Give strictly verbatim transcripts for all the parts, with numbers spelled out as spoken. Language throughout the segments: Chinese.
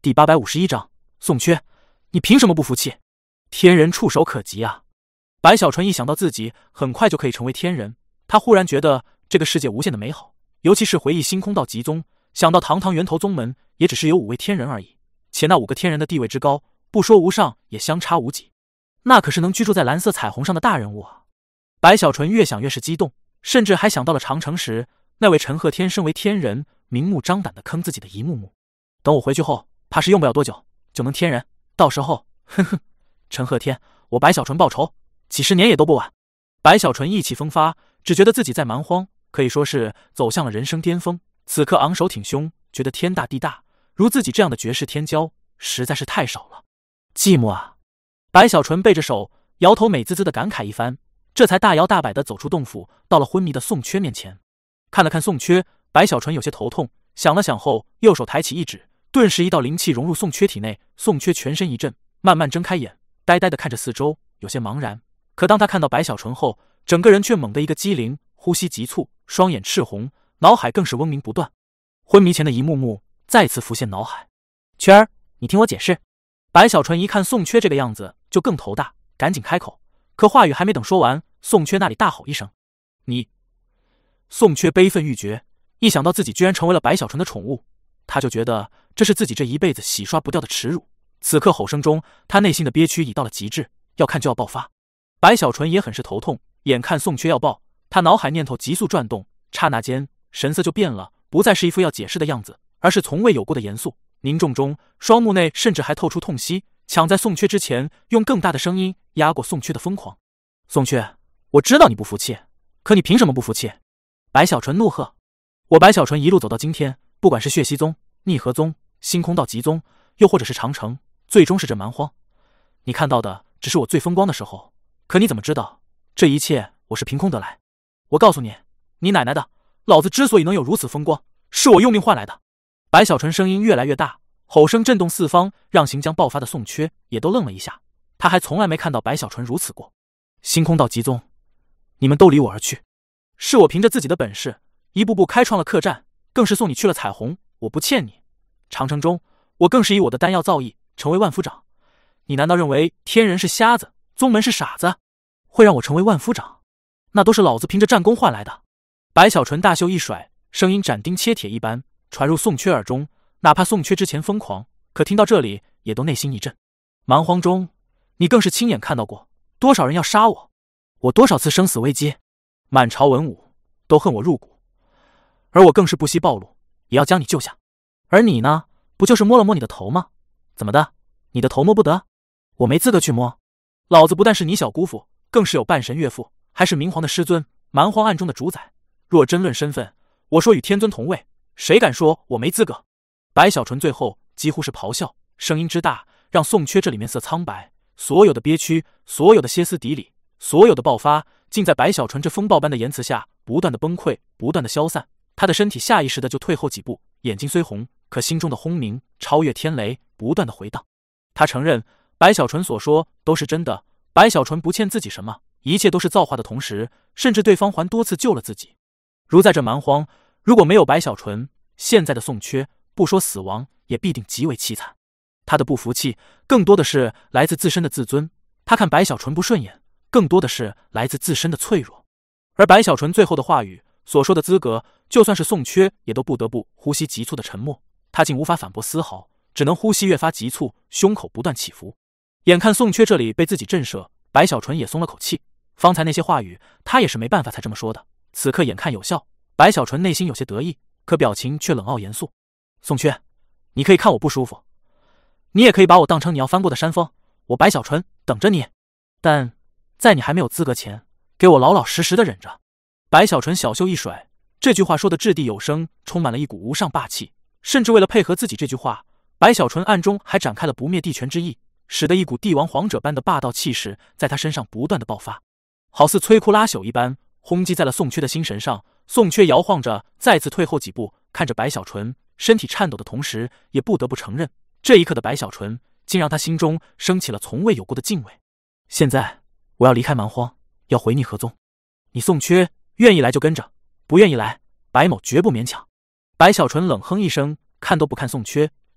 第八百五十一章，宋缺，你凭什么不服气？天人触手可及啊！白小纯一想到自己很快就可以成为天人，他忽然觉得这个世界无限的美好，尤其是回忆星空道极宗，想到堂堂源头宗门也只是有五位天人而已，且那五个天人的地位之高，不说无上，也相差无几，那可是能居住在蓝色彩虹上的大人物啊！白小纯越想越是激动，甚至还想到了长城时那位陈鹤天身为天人，明目张胆地坑自己的一幕幕。等我回去后，怕是用不了多久就能天人，到时候，哼哼，陈鹤天，我白小纯报仇，几十年也都不晚。白小纯意气风发，只觉得自己在蛮荒可以说是走向了人生巅峰，此刻昂首挺胸，觉得天大地大，如自己这样的绝世天骄实在是太少了。寂寞啊！白小纯背着手，摇头美滋滋的感慨一番，这才大摇大摆地走出洞府，到了昏迷的宋缺面前。看了看宋缺，白小纯有些头痛，想了想后，右手抬起一指，顿时一道灵气融入宋缺体内，宋缺全身一震，慢慢睁开眼，呆呆地看着四周，有些茫然。可当他看到白小纯后，整个人却猛地一个激灵，呼吸急促，双眼赤红，脑海更是嗡鸣不断。昏迷前的一幕幕再次浮现脑海。缺儿，你听我解释。白小纯一看宋缺这个样子，就更头大，赶紧开口。可话语还没等说完，宋缺那里大吼一声：“你！”宋缺悲愤欲绝，一想到自己居然成为了白小纯的宠物，他就觉得这是自己这一辈子洗刷不掉的耻辱。此刻吼声中，他内心的憋屈已到了极致，要看就要爆发。白小纯也很是头痛，眼看宋缺要爆，他脑海念头急速转动，刹那间神色就变了，不再是一副要解释的样子，而是从未有过的严肃凝重中，双目内甚至还透出痛惜，抢在宋缺之前，用更大的声音压过宋缺的疯狂。宋缺，我知道你不服气，可你凭什么不服气？白小纯怒喝。我白小纯一路走到今天，不管是血溪宗、逆河宗、星空道极宗，又或者是长城，最终是这蛮荒。你看到的只是我最风光的时候，可你怎么知道这一切我是凭空得来？我告诉你，你奶奶的，老子之所以能有如此风光，是我用命换来的。白小纯声音越来越大，吼声震动四方，让行将爆发的宋缺也都愣了一下，他还从来没看到白小纯如此过。星空道极宗，你们都离我而去，是我凭着自己的本事一步步开创了客栈，更是送你去了彩虹，我不欠你。长城中，我更是以我的丹药造诣成为万夫长，你难道认为天人是瞎子，宗门是傻子，会让我成为万夫长？那都是老子凭着战功换来的。白小纯大袖一甩，声音斩钉切铁一般传入宋缺耳中，哪怕宋缺之前疯狂，可听到这里也都内心一震。蛮荒中，你更是亲眼看到过多少人要杀我，我多少次生死危机，满朝文武都恨我入骨，而我更是不惜暴露，也要将你救下。而你呢，不就是摸了摸你的头吗？怎么的，你的头摸不得？我没资格去摸。老子不但是你小姑父，更是有半神岳父，还是明皇的师尊，蛮荒暗中的主宰。若真论身份，我说与天尊同位，谁敢说我没资格？白小纯最后几乎是咆哮，声音之大，让宋缺这里面色苍白，所有的憋屈，所有的歇斯底里，所有的爆发，竟在白小纯这风暴般的言辞下不断的崩溃，不断的消散。他的身体下意识的就退后几步，眼睛虽红，可心中的轰鸣超越天雷，不断的回荡。他承认白小纯所说都是真的，白小纯不欠自己什么，一切都是造化的同时，甚至对方还多次救了自己。如在这蛮荒，如果没有白小纯，现在的宋缺不说死亡，也必定极为凄惨。他的不服气更多的是来自自身的自尊，他看白小纯不顺眼，更多的是来自自身的脆弱。而白小纯最后的话语所说的资格，就算是宋缺也都不得不呼吸急促的沉默，他竟无法反驳丝毫，只能呼吸越发急促，胸口不断起伏。眼看宋缺这里被自己震慑，白小纯也松了口气，方才那些话语他也是没办法才这么说的，此刻眼看有效，白小纯内心有些得意，可表情却冷傲严肃。宋缺，你可以看我不舒服，你也可以把我当成你要翻过的山峰，我白小纯等着你，但在你还没有资格前，给我老老实实的忍着。白小纯小袖一甩，这句话说的掷地有声，充满了一股无上霸气，甚至为了配合自己这句话，白小纯暗中还展开了不灭地拳之意，使得一股帝王皇者般的霸道气势在他身上不断的爆发，好似摧枯拉朽一般轰击在了宋缺的心神上。宋缺摇晃着再次退后几步，看着白小纯，身体颤抖的同时，也不得不承认，这一刻的白小纯竟让他心中升起了从未有过的敬畏。现在我要离开蛮荒，要回逆河宗，你宋缺愿意来就跟着，不愿意来，白某绝不勉强。白小纯冷哼一声，看都不看宋缺，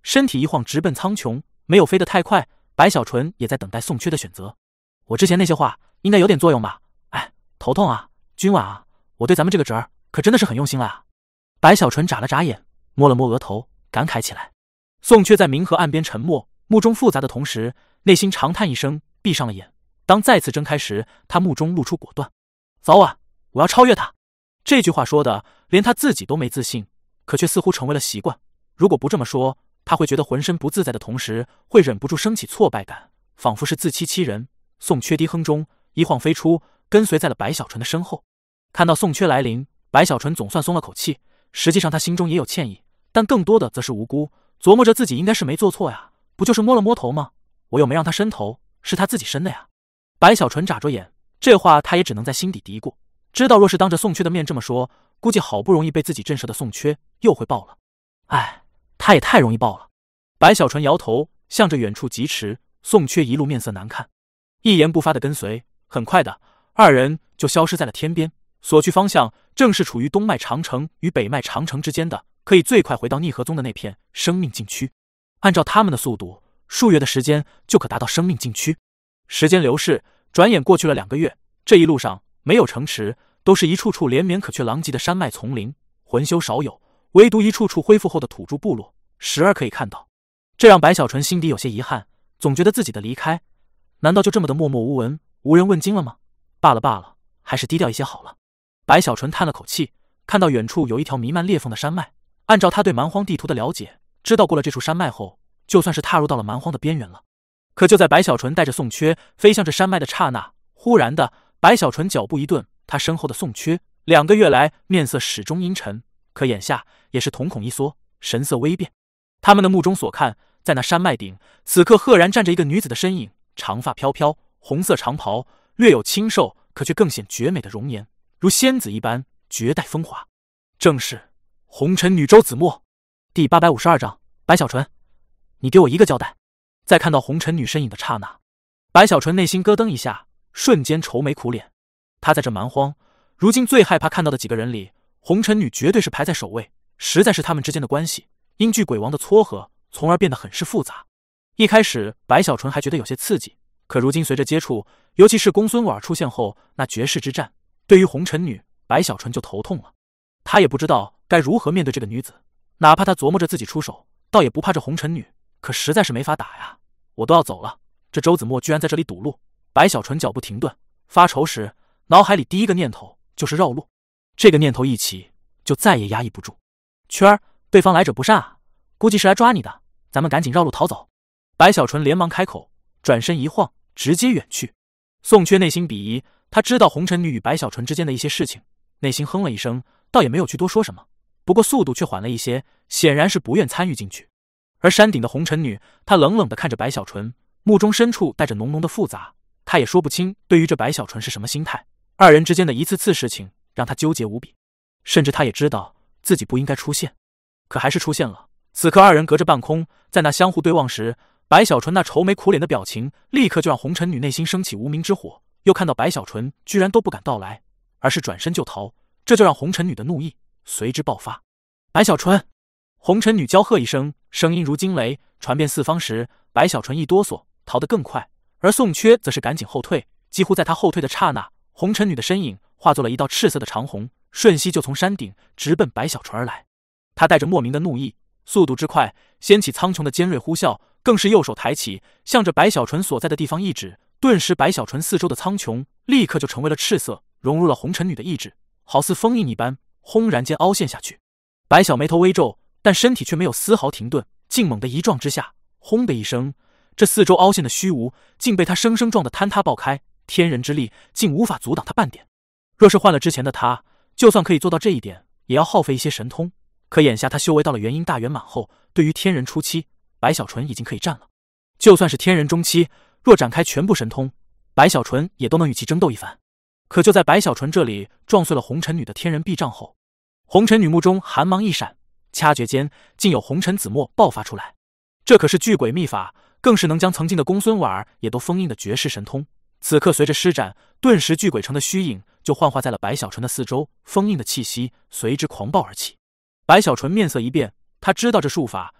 身体一晃直奔苍穹，没有飞得太快。白小纯也在等待宋缺的选择。我之前那些话应该有点作用吧？哎，头痛啊，君晚啊，我对咱们这个侄儿可真的是很用心了啊！白小纯眨了眨眼，摸了摸额头，感慨起来。宋缺在冥河岸边沉默，目中复杂的同时，内心长叹一声，闭上了眼。当再次睁开时，他目中露出果断。早晚我要超越他。这句话说的连他自己都没自信，可却似乎成为了习惯。如果不这么说，他会觉得浑身不自在的同时，会忍不住升起挫败感，仿佛是自欺欺人。宋缺低哼中，一晃飞出，跟随在了白小纯的身后。看到宋缺来临，白小纯总算松了口气。实际上他心中也有歉意，但更多的则是无辜，琢磨着自己应该是没做错呀，不就是摸了摸头吗？我又没让他伸头，是他自己伸的呀。白小纯眨着眼，这话他也只能在心底嘀咕，知道若是当着宋缺的面这么说，估计好不容易被自己震慑的宋缺又会爆了。哎，他也太容易爆了。白小纯摇头，向着远处疾驰。宋缺一路面色难看，一言不发的跟随。很快的，二人就消失在了天边，所去方向正是处于东脉长城与北脉长城之间的，可以最快回到逆河宗的那片生命禁区。按照他们的速度，数月的时间就可达到生命禁区。时间流逝，转眼过去了两个月。这一路上没有城池，都是一处处连绵可却狼藉的山脉丛林，魂修少有，唯独一处处恢复后的土著部落时而可以看到。这让白小纯心底有些遗憾，总觉得自己的离开难道就这么的默默无闻，无人问津了吗？罢了罢了，还是低调一些好了。白小纯叹了口气，看到远处有一条弥漫裂缝的山脉，按照他对蛮荒地图的了解，知道过了这处山脉后，就算是踏入到了蛮荒的边缘了。可就在白小纯带着宋缺飞向这山脉的刹那，忽然的，白小纯脚步一顿，他身后的宋缺两个月来面色始终阴沉，可眼下也是瞳孔一缩，神色微变。他们的目中所看，在那山脉顶，此刻赫然站着一个女子的身影，长发飘飘，红色长袍，略有清瘦，可却更显绝美的容颜，如仙子一般，绝代风华。正是红尘女周子墨。第八百五十二章，白小纯，你给我一个交代。在看到红尘女身影的刹那，白小纯内心咯噔一下，瞬间愁眉苦脸。他在这蛮荒，如今最害怕看到的几个人里，红尘女绝对是排在首位。实在是他们之间的关系，因巨鬼王的撮合，从而变得很是复杂。一开始白小纯还觉得有些刺激，可如今随着接触，尤其是公孙婉出现后那绝世之战，对于红尘女，白小纯就头痛了。他也不知道该如何面对这个女子，哪怕他琢磨着自己出手，倒也不怕这红尘女，可实在是没法打呀。我都要走了，这周子墨居然在这里堵路。白小纯脚步停顿，发愁时脑海里第一个念头就是绕路，这个念头一起就再也压抑不住。圈儿，对方来者不善啊，估计是来抓你的，咱们赶紧绕路逃走。白小纯连忙开口，转身一晃，直接远去。宋缺内心鄙夷，他知道红尘女与白小纯之间的一些事情，内心哼了一声，倒也没有去多说什么，不过速度却缓了一些，显然是不愿参与进去。而山顶的红尘女，她冷冷地看着白小纯，目中深处带着浓浓的复杂，她也说不清对于这白小纯是什么心态。二人之间的一次次事情让她纠结无比，甚至她也知道自己不应该出现，可还是出现了。此刻二人隔着半空，在那相互对望时，白小纯那愁眉苦脸的表情立刻就让红尘女内心升起无名之火，又看到白小纯居然都不敢到来，而是转身就逃，这就让红尘女的怒意随之爆发。白小纯！红尘女娇喝一声，声音如惊雷，传遍四方时，白小纯一哆嗦，逃得更快，而宋缺则是赶紧后退。几乎在他后退的刹那，红尘女的身影化作了一道赤色的长虹，瞬息就从山顶直奔白小纯而来。他带着莫名的怒意，速度之快，掀起苍穹的尖锐呼啸，更是右手抬起，向着白小纯所在的地方一指，顿时白小纯四周的苍穹立刻就成为了赤色，融入了红尘女的意志，好似封印一般，轰然间凹陷下去。白小眉头微皱，但身体却没有丝毫停顿，劲猛的一撞之下，轰的一声，这四周凹陷的虚无竟被他生生撞得坍塌爆开，天人之力竟无法阻挡他半点。若是换了之前的他，就算可以做到这一点，也要耗费一些神通，可眼下他修为到了元婴大圆满后，对于天人初期，白小纯已经可以战了。就算是天人中期，若展开全部神通，白小纯也都能与其争斗一番。可就在白小纯这里撞碎了红尘女的天人臂障后，红尘女目中寒芒一闪，掐诀间竟有红尘紫墨爆发出来。这可是巨鬼秘法，更是能将曾经的公孙婉儿也都封印的绝世神通。此刻随着施展，顿时巨鬼城的虚影就幻化在了白小纯的四周，封印的气息随之狂暴而起。白小纯面色一变，他知道这术法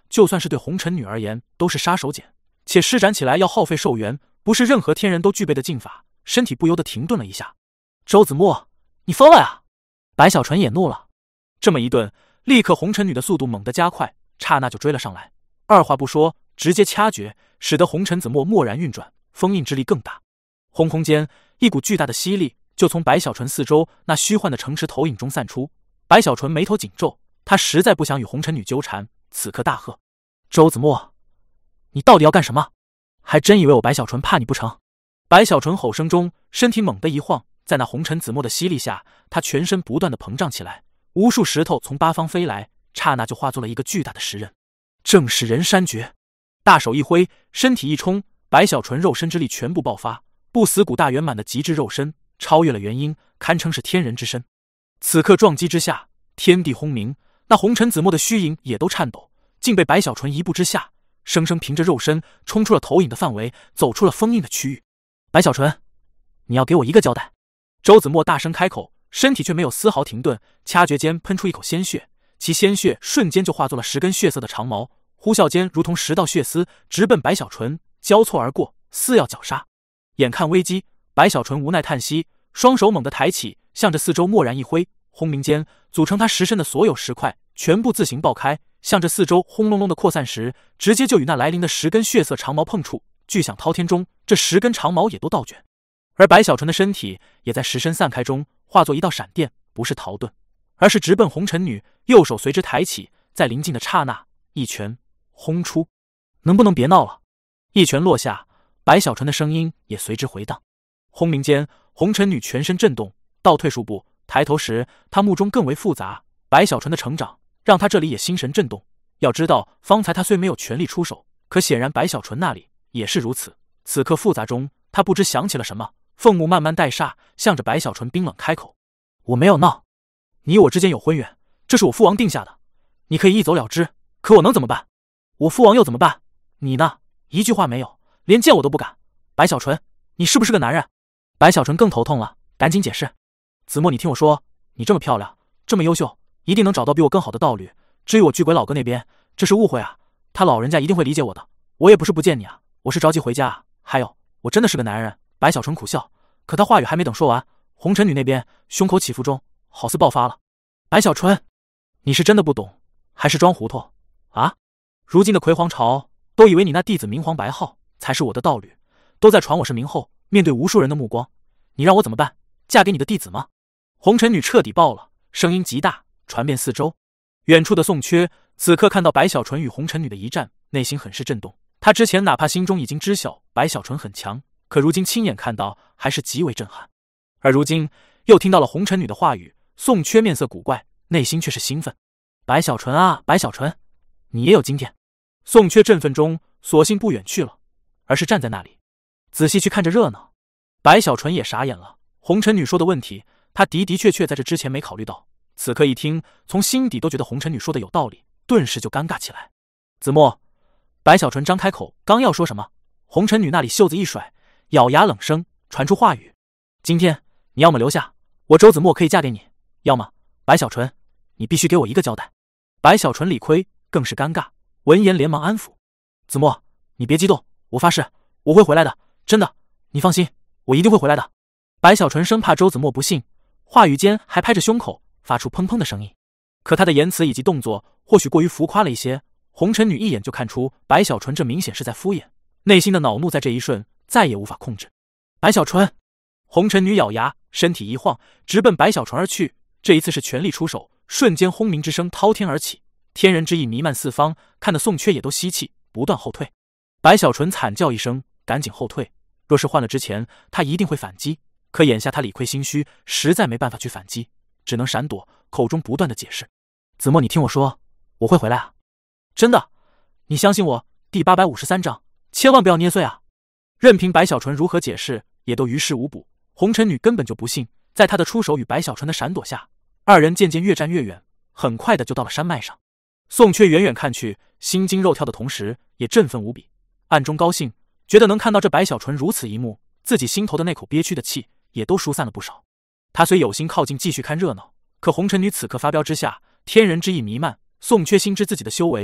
就算是对红尘女而言都是杀手锏，且施展起来要耗费寿元，不是任何天人都具备的劲法，身体不由得停顿了一下。周子墨，你疯了呀！白小纯也怒了，这么一顿，立刻红尘女的速度猛地加快，刹那就追了上来，二话不说直接掐诀，使得红尘子墨蓦然运转，封印之力更大。轰轰间，一股巨大的吸力就从白小纯四周那虚幻的城池投影中散出。白小纯眉头紧皱，他实在不想与红尘女纠缠，此刻大喝：周子墨，你到底要干什么？还真以为我白小纯怕你不成？白小纯吼声中，身体猛地一晃，在那红尘子墨的吸力下，他全身不断的膨胀起来，无数石头从八方飞来，刹那就化作了一个巨大的石人，正是人山诀。大手一挥，身体一冲，白小纯肉身之力全部爆发，不死骨大圆满的极致肉身，超越了元婴，堪称是天人之身。此刻撞击之下，天地轰鸣，那红尘子墨的虚影也都颤抖，竟被白小纯一步之下，生生凭着肉身冲出了投影的范围，走出了封印的区域。白小纯，你要给我一个交代！周子墨大声开口，身体却没有丝毫停顿，掐诀间喷出一口鲜血，其鲜血瞬间就化作了十根血色的长矛，呼啸间如同十道血丝直奔白小纯，交错而过，似要绞杀。眼看危机，白小纯无奈叹息，双手猛地抬起，向着四周蓦然一挥，轰鸣间，组成他石身的所有石块全部自行爆开，向着四周轰隆隆的扩散时，直接就与那来临的十根血色长矛碰触，巨响滔天中，这十根长矛也都倒卷。而白小纯的身体也在石身散开中化作一道闪电，不是逃遁，而是直奔红尘女，右手随之抬起，在临近的刹那，一拳轰出。能不能别闹了？一拳落下，白小纯的声音也随之回荡。轰鸣间，红尘女全身震动，倒退数步，抬头时，她目中更为复杂。白小纯的成长让她这里也心神震动。要知道，方才她虽没有全力出手，可显然白小纯那里也是如此。此刻复杂中，她不知想起了什么，凤目慢慢带煞，向着白小纯冰冷开口：我没有闹，你我之间有婚约，这是我父王定下的，你可以一走了之，可我能怎么办？我父王又怎么办？你呢？一句话没有，连见我都不敢。白小纯，你是不是个男人？白小纯更头痛了，赶紧解释。子墨，你听我说，你这么漂亮，这么优秀，一定能找到比我更好的道侣。至于我巨鬼老哥那边，这是误会啊，他老人家一定会理解我的。我也不是不见你啊，我是着急回家啊。还有，我真的是个男人。白小纯苦笑，可他话语还没等说完，红尘女那边胸口起伏中，好似爆发了。白小纯，你是真的不懂，还是装糊涂啊？如今的葵皇朝都以为你那弟子明皇白皓才是我的道侣，都在传我是明后，面对无数人的目光，你让我怎么办？嫁给你的弟子吗？红尘女彻底爆了，声音极大，传遍四周。远处的宋缺此刻看到白小纯与红尘女的一战，内心很是震动。他之前哪怕心中已经知晓白小纯很强，可如今亲眼看到，还是极为震撼。而如今又听到了红尘女的话语，宋缺面色古怪，内心却是兴奋。白小纯啊，白小纯，你也有今天。宋缺振奋中，索性不远去了，而是站在那里，仔细去看着热闹。白小纯也傻眼了，红尘女说的问题，他的的确确在这之前没考虑到，此刻一听，从心底都觉得红尘女说的有道理，顿时就尴尬起来。子墨，白小纯张开口，刚要说什么，红尘女那里袖子一甩，咬牙冷声传出话语：今天你要么留下，我周子墨可以嫁给你，要么白小纯，你必须给我一个交代。白小纯理亏，更是尴尬，闻言连忙安抚：子墨，你别激动，我发誓我会回来的，真的，你放心，我一定会回来的。白小纯生怕周子墨不信，话语间还拍着胸口发出砰砰的声音，可他的言辞以及动作或许过于浮夸了一些，红尘女一眼就看出白小纯这明显是在敷衍，内心的恼怒在这一瞬再也无法控制。白小纯，红尘女咬牙，身体一晃，直奔白小纯而去，这一次是全力出手，瞬间轰鸣之声滔天而起，天人之意弥漫四方，看得宋缺也都吸气，不断后退。白小纯惨叫一声，赶紧后退，若是换了之前，他一定会反击，可眼下他理亏心虚，实在没办法去反击，只能闪躲，口中不断的解释：子墨，你听我说，我会回来啊，真的，你相信我。第八百五十三章，千万不要捏碎啊！任凭白小纯如何解释，也都于事无补。红尘女根本就不信，在他的出手与白小纯的闪躲下，二人渐渐越站越远，很快的就到了山脉上。宋缺远远看去，心惊肉跳的同时，也振奋无比，暗中高兴，觉得能看到这白小纯如此一幕，自己心头的那口憋屈的气也都疏散了不少。他虽有心靠近继续看热闹，可红尘女此刻发飙之下，天人之意弥漫，宋缺心知自己的修为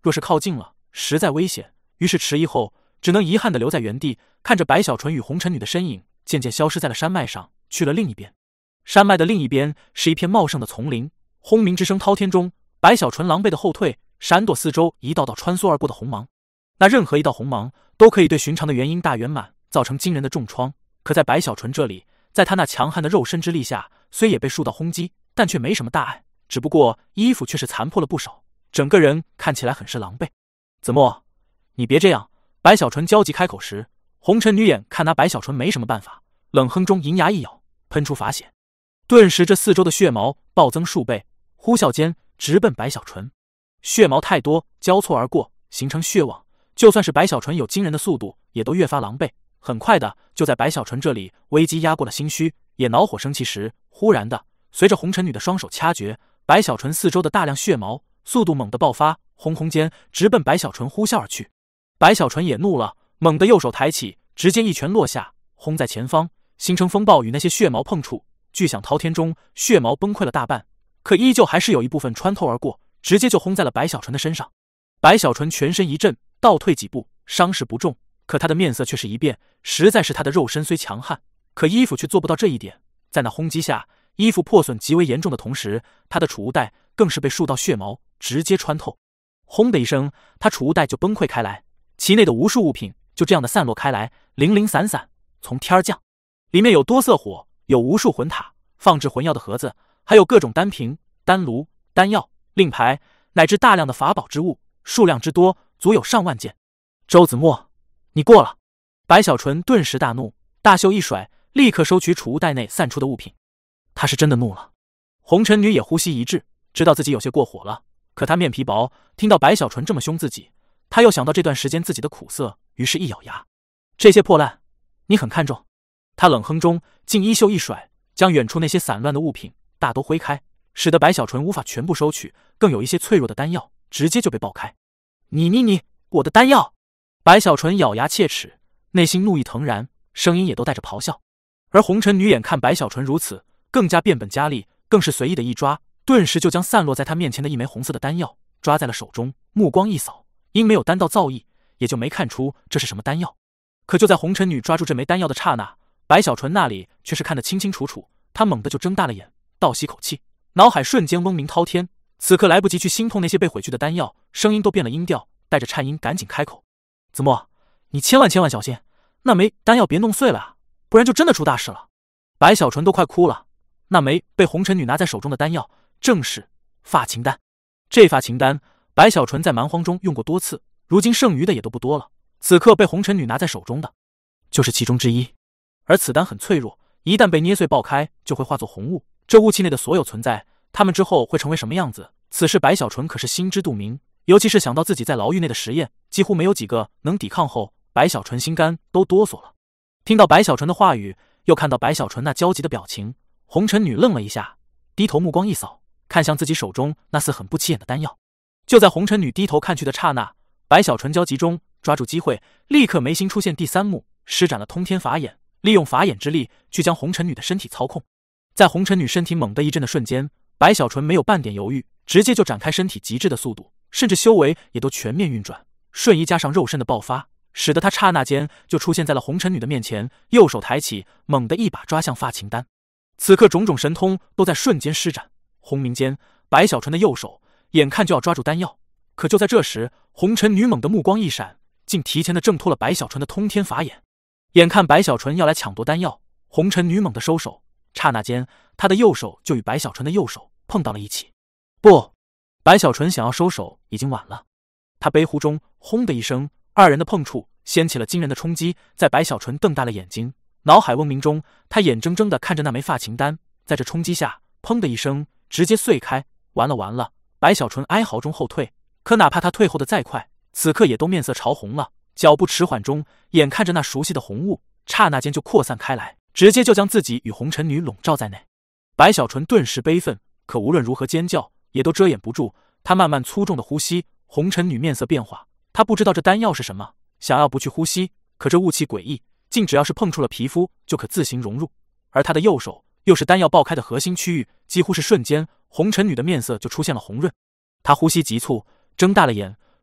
若是靠近了，实在危险，于是迟疑后，只能遗憾地留在原地，看着白小纯与红尘女的身影渐渐消失在了山脉上，去了另一边。山脉的另一边是一片茂盛的丛林，轰鸣之声滔天中，白小纯狼狈的后退，闪躲四周一道道穿梭而过的红芒。那任何一道红芒都可以对寻常的元婴大圆满造成惊人的重创，可在白小纯这里，在他那强悍的肉身之力下，虽也被数道轰击，但却没什么大碍，只不过衣服却是残破了不少，整个人看起来很是狼狈。子墨，你别这样！白小纯焦急开口时，红尘女眼看拿白小纯没什么办法，冷哼中银牙一咬，喷出法血，顿时这四周的血毛暴增数倍，呼啸间直奔白小纯。血毛太多，交错而过，形成血网，就算是白小纯有惊人的速度，也都越发狼狈。很快的，就在白小纯这里危机压过了心虚，也恼火生气时，忽然的，随着红尘女的双手掐诀，白小纯四周的大量血毛速度猛地爆发，轰轰间直奔白小纯呼啸而去。白小纯也怒了，猛地右手抬起，直接一拳落下，轰在前方，形成风暴与那些血毛碰触，巨响滔天中，血毛崩溃了大半，可依旧还是有一部分穿透而过，直接就轰在了白小纯的身上。白小纯全身一震，倒退几步，伤势不重，可他的面色却是一变，实在是他的肉身虽强悍，可衣服却做不到这一点。在那轰击下，衣服破损极为严重的同时，他的储物袋更是被数道血毛直接穿透。轰的一声，他储物袋就崩溃开来，其内的无数物品就这样的散落开来，零零散散，从天而降。里面有多色火，有无数魂塔，放置魂药的盒子，还有各种丹瓶、丹炉、丹药、令牌，乃至大量的法宝之物，数量之多，足有上万件。周子墨，你过了！白小纯顿时大怒，大袖一甩，立刻收取储物袋内散出的物品。他是真的怒了。红尘女也呼吸一滞，知道自己有些过火了，可她面皮薄，听到白小纯这么凶自己，她又想到这段时间自己的苦涩，于是一咬牙：这些破烂你很看重？她冷哼中，竟衣袖一甩，将远处那些散乱的物品大都挥开，使得白小纯无法全部收取，更有一些脆弱的丹药直接就被爆开。你你你，我的丹药！白小纯咬牙切齿，内心怒意腾然，声音也都带着咆哮。而红尘女眼看白小纯如此，更加变本加厉，更是随意的一抓，顿时就将散落在他面前的一枚红色的丹药抓在了手中，目光一扫，因没有丹道造诣，也就没看出这是什么丹药。可就在红尘女抓住这枚丹药的刹那，白小纯那里却是看得清清楚楚，他猛地就睁大了眼，倒吸口气，脑海瞬间嗡鸣滔天，此刻来不及去心痛那些被毁去的丹药，声音都变了音调，带着颤音赶紧开口：子墨，你千万千万小心，那枚丹药别弄碎了啊，不然就真的出大事了。白小纯都快哭了，那枚被红尘女拿在手中的丹药正是发情丹。这发情丹白小纯在蛮荒中用过多次，如今剩余的也都不多了，此刻被红尘女拿在手中的就是其中之一。而此丹很脆弱，一旦被捏碎爆开，就会化作红雾，这雾气内的所有存在，他们之后会成为什么样子，此事白小纯可是心知肚明。尤其是想到自己在牢狱内的实验几乎没有几个能抵抗后，白小纯心肝都哆嗦了。听到白小纯的话语，又看到白小纯那焦急的表情，红尘女愣了一下，低头目光一扫，看向自己手中那似很不起眼的丹药。就在红尘女低头看去的刹那，白小纯焦急中抓住机会，立刻眉心出现第三幕，施展了通天法眼，利用法眼之力去将红尘女的身体操控。在红尘女身体猛地一震的瞬间，白小纯没有半点犹豫，直接就展开身体极致的速度，甚至修为也都全面运转，瞬移加上肉身的爆发，使得他刹那间就出现在了红尘女的面前，右手抬起，猛地一把抓向发情丹。此刻种种神通都在瞬间施展，轰鸣间，白小纯的右手眼看就要抓住丹药，可就在这时，红尘女猛地目光一闪，竟提前的挣脱了白小纯的通天法眼。眼看白小纯要来抢夺丹药，红尘女猛地收手，刹那间，她的右手就与白小纯的右手碰到了一起。不！白小纯想要收手已经晚了，他悲呼中，轰的一声，二人的碰触掀起了惊人的冲击。在白小纯瞪大了眼睛，脑海嗡鸣中，他眼睁睁地看着那枚发情丹在这冲击下，砰的一声直接碎开。完了完了！白小纯哀嚎中后退，可哪怕他退后的再快，此刻也都面色潮红了。脚步迟缓中，眼看着那熟悉的红雾刹那间就扩散开来，直接就将自己与红尘女笼罩在内。白小纯顿时悲愤，可无论如何尖叫也都遮掩不住。他慢慢粗重的呼吸，红尘女面色变化，她不知道这丹药是什么，想要不去呼吸，可这雾气诡异，竟只要是碰触了皮肤就可自行融入。而她的右手又是丹药爆开的核心区域，几乎是瞬间，红尘女的面色就出现了红润。她呼吸急促，睁大了眼，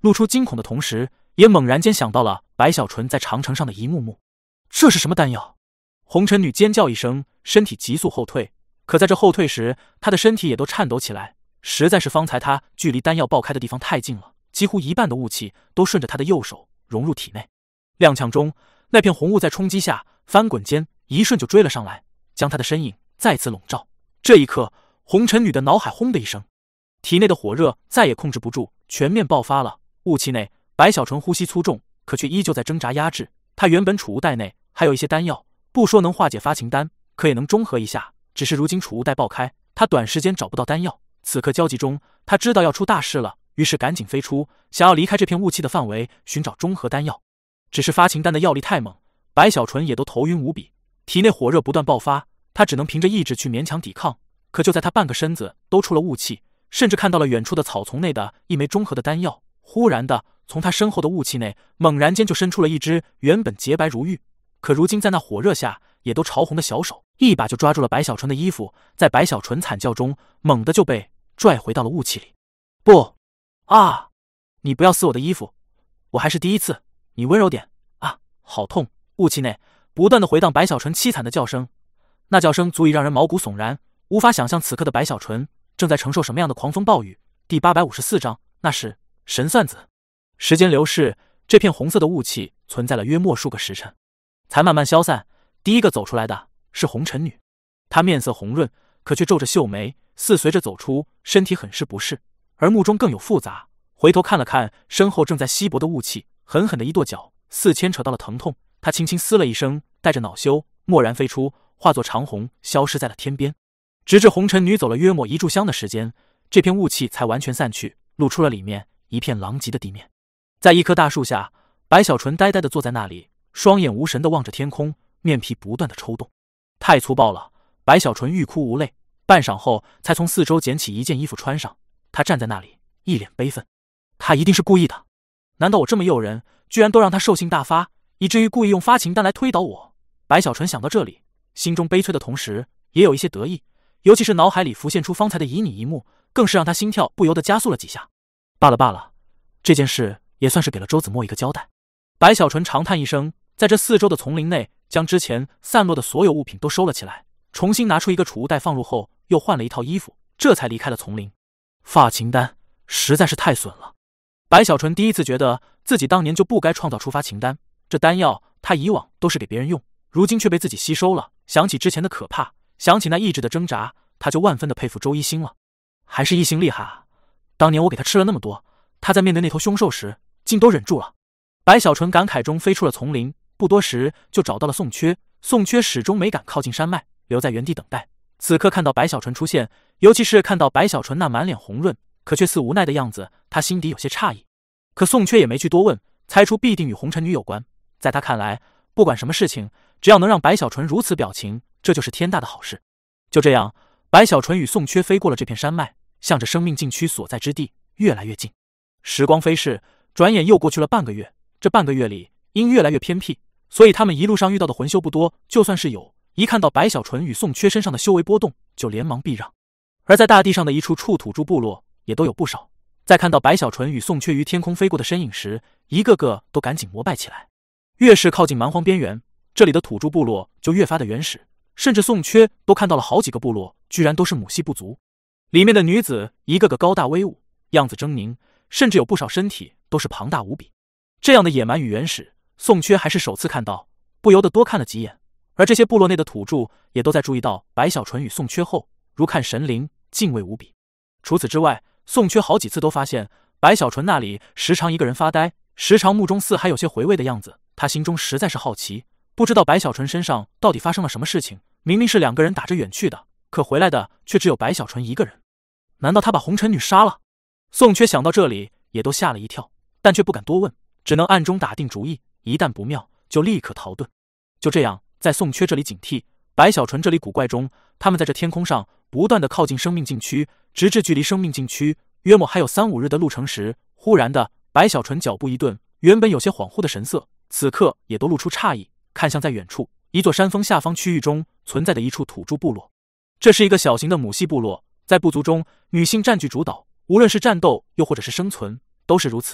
露出惊恐的同时，也猛然间想到了白小纯在长城上的一幕幕。这是什么丹药？红尘女尖叫一声，身体急速后退。可在这后退时，她的身体也都颤抖起来。实在是方才她距离丹药爆开的地方太近了，几乎一半的雾气都顺着她的右手融入体内。踉跄中，那片红雾在冲击下翻滚间，一瞬就追了上来，将她的身影再次笼罩。这一刻，红尘女的脑海轰的一声，体内的火热再也控制不住，全面爆发了。雾气内，白小纯呼吸粗重，可却依旧在挣扎压制。她原本储物袋内还有一些丹药，不说能化解发情丹，可也能中和一下。只是如今储物袋爆开，她短时间找不到丹药。此刻焦急中，她知道要出大事了，于是赶紧飞出，想要离开这片雾气的范围，寻找中和丹药。只是发情丹的药力太猛，白小纯也都头晕无比，体内火热不断爆发，她只能凭着意志去勉强抵抗。可就在她半个身子都出了雾气，甚至看到了远处的草丛内的一枚中和的丹药，忽然的，从她身后的雾气内猛然间就伸出了一只原本洁白如玉，可如今在那火热下也都潮红的小手，一把就抓住了白小纯的衣服，在白小纯惨叫中猛地就被拽回到了雾气里。不啊，你不要撕我的衣服，我还是第一次，你温柔点啊，好痛！雾气内不断的回荡白小纯凄惨的叫声，那叫声足以让人毛骨悚然，无法想象此刻的白小纯正在承受什么样的狂风暴雨。第八百五十四章，那是神算子。时间流逝，这片红色的雾气存在了约莫数个时辰，才慢慢消散。第一个走出来的是红尘女，她面色红润，可却皱着秀眉，似随着走出，身体很是不适，而目中更有复杂。回头看了看身后正在稀薄的雾气，狠狠的一跺脚，似牵扯到了疼痛。她轻轻嘶了一声，带着恼羞，蓦然飞出，化作长虹，消失在了天边。直至红尘女走了约莫一炷香的时间，这片雾气才完全散去，露出了里面一片狼藉的地面。在一棵大树下，白小纯呆呆地坐在那里，双眼无神地望着天空，面皮不断地抽动。太粗暴了！白小纯欲哭无泪，半晌后才从四周捡起一件衣服穿上。他站在那里，一脸悲愤。他一定是故意的，难道我这么诱人，居然都让他兽性大发，以至于故意用发情丹来推倒我？白小纯想到这里，心中悲催的同时也有一些得意，尤其是脑海里浮现出方才的旖旎一幕，更是让他心跳不由得加速了几下。罢了罢了，这件事也算是给了周子墨一个交代。白小纯长叹一声，在这四周的丛林内将之前散落的所有物品都收了起来，重新拿出一个储物袋放入后，又换了一套衣服，这才离开了丛林。发情丹实在是太损了。白小纯第一次觉得自己当年就不该创造出发情丹，这丹药他以往都是给别人用，如今却被自己吸收了。想起之前的可怕，想起那意志的挣扎，他就万分的佩服周一星了。还是一星厉害啊，当年我给他吃了那么多，他在面对那头凶兽时竟都忍住了。白小纯感慨中飞出了丛林，不多时就找到了宋缺。宋缺始终没敢靠近山脉，留在原地等待。此刻看到白小纯出现，尤其是看到白小纯那满脸红润可却似无奈的样子，他心底有些诧异。可宋缺也没去多问，猜出必定与红尘女有关。在他看来，不管什么事情，只要能让白小纯如此表情，这就是天大的好事。就这样，白小纯与宋缺飞过了这片山脉，向着生命禁区所在之地越来越近。时光飞逝，转眼又过去了半个月。这半个月里，因越来越偏僻，所以他们一路上遇到的魂修不多，就算是有，一看到白小纯与宋缺身上的修为波动，就连忙避让。而在大地上的一处处土著部落也都有不少，在看到白小纯与宋缺于天空飞过的身影时，一个个都赶紧膜拜起来。越是靠近蛮荒边缘，这里的土著部落就越发的原始，甚至宋缺都看到了好几个部落居然都是母系部族，里面的女子一个个高大威武，样子狰狞，甚至有不少身体都是庞大无比。这样的野蛮与原始，宋缺还是首次看到，不由得多看了几眼。而这些部落内的土著也都在注意到白小纯与宋缺后，如看神灵，敬畏无比。除此之外，宋缺好几次都发现白小纯那里时常一个人发呆，时常目中似还有些回味的样子。他心中实在是好奇，不知道白小纯身上到底发生了什么事情。明明是两个人打着远去的，可回来的却只有白小纯一个人。难道他把红尘女杀了？宋缺想到这里也都吓了一跳，但却不敢多问，只能暗中打定主意，一旦不妙就立刻逃遁。就这样，在宋缺这里警惕，白小纯这里古怪中，他们在这天空上不断的靠近生命禁区，直至距离生命禁区约莫还有三五日的路程时，忽然的，白小纯脚步一顿，原本有些恍惚的神色，此刻也都露出诧异，看向在远处一座山峰下方区域中存在的一处土著部落。这是一个小型的母系部落，在部族中，女性占据主导，无论是战斗又或者是生存，都是如此。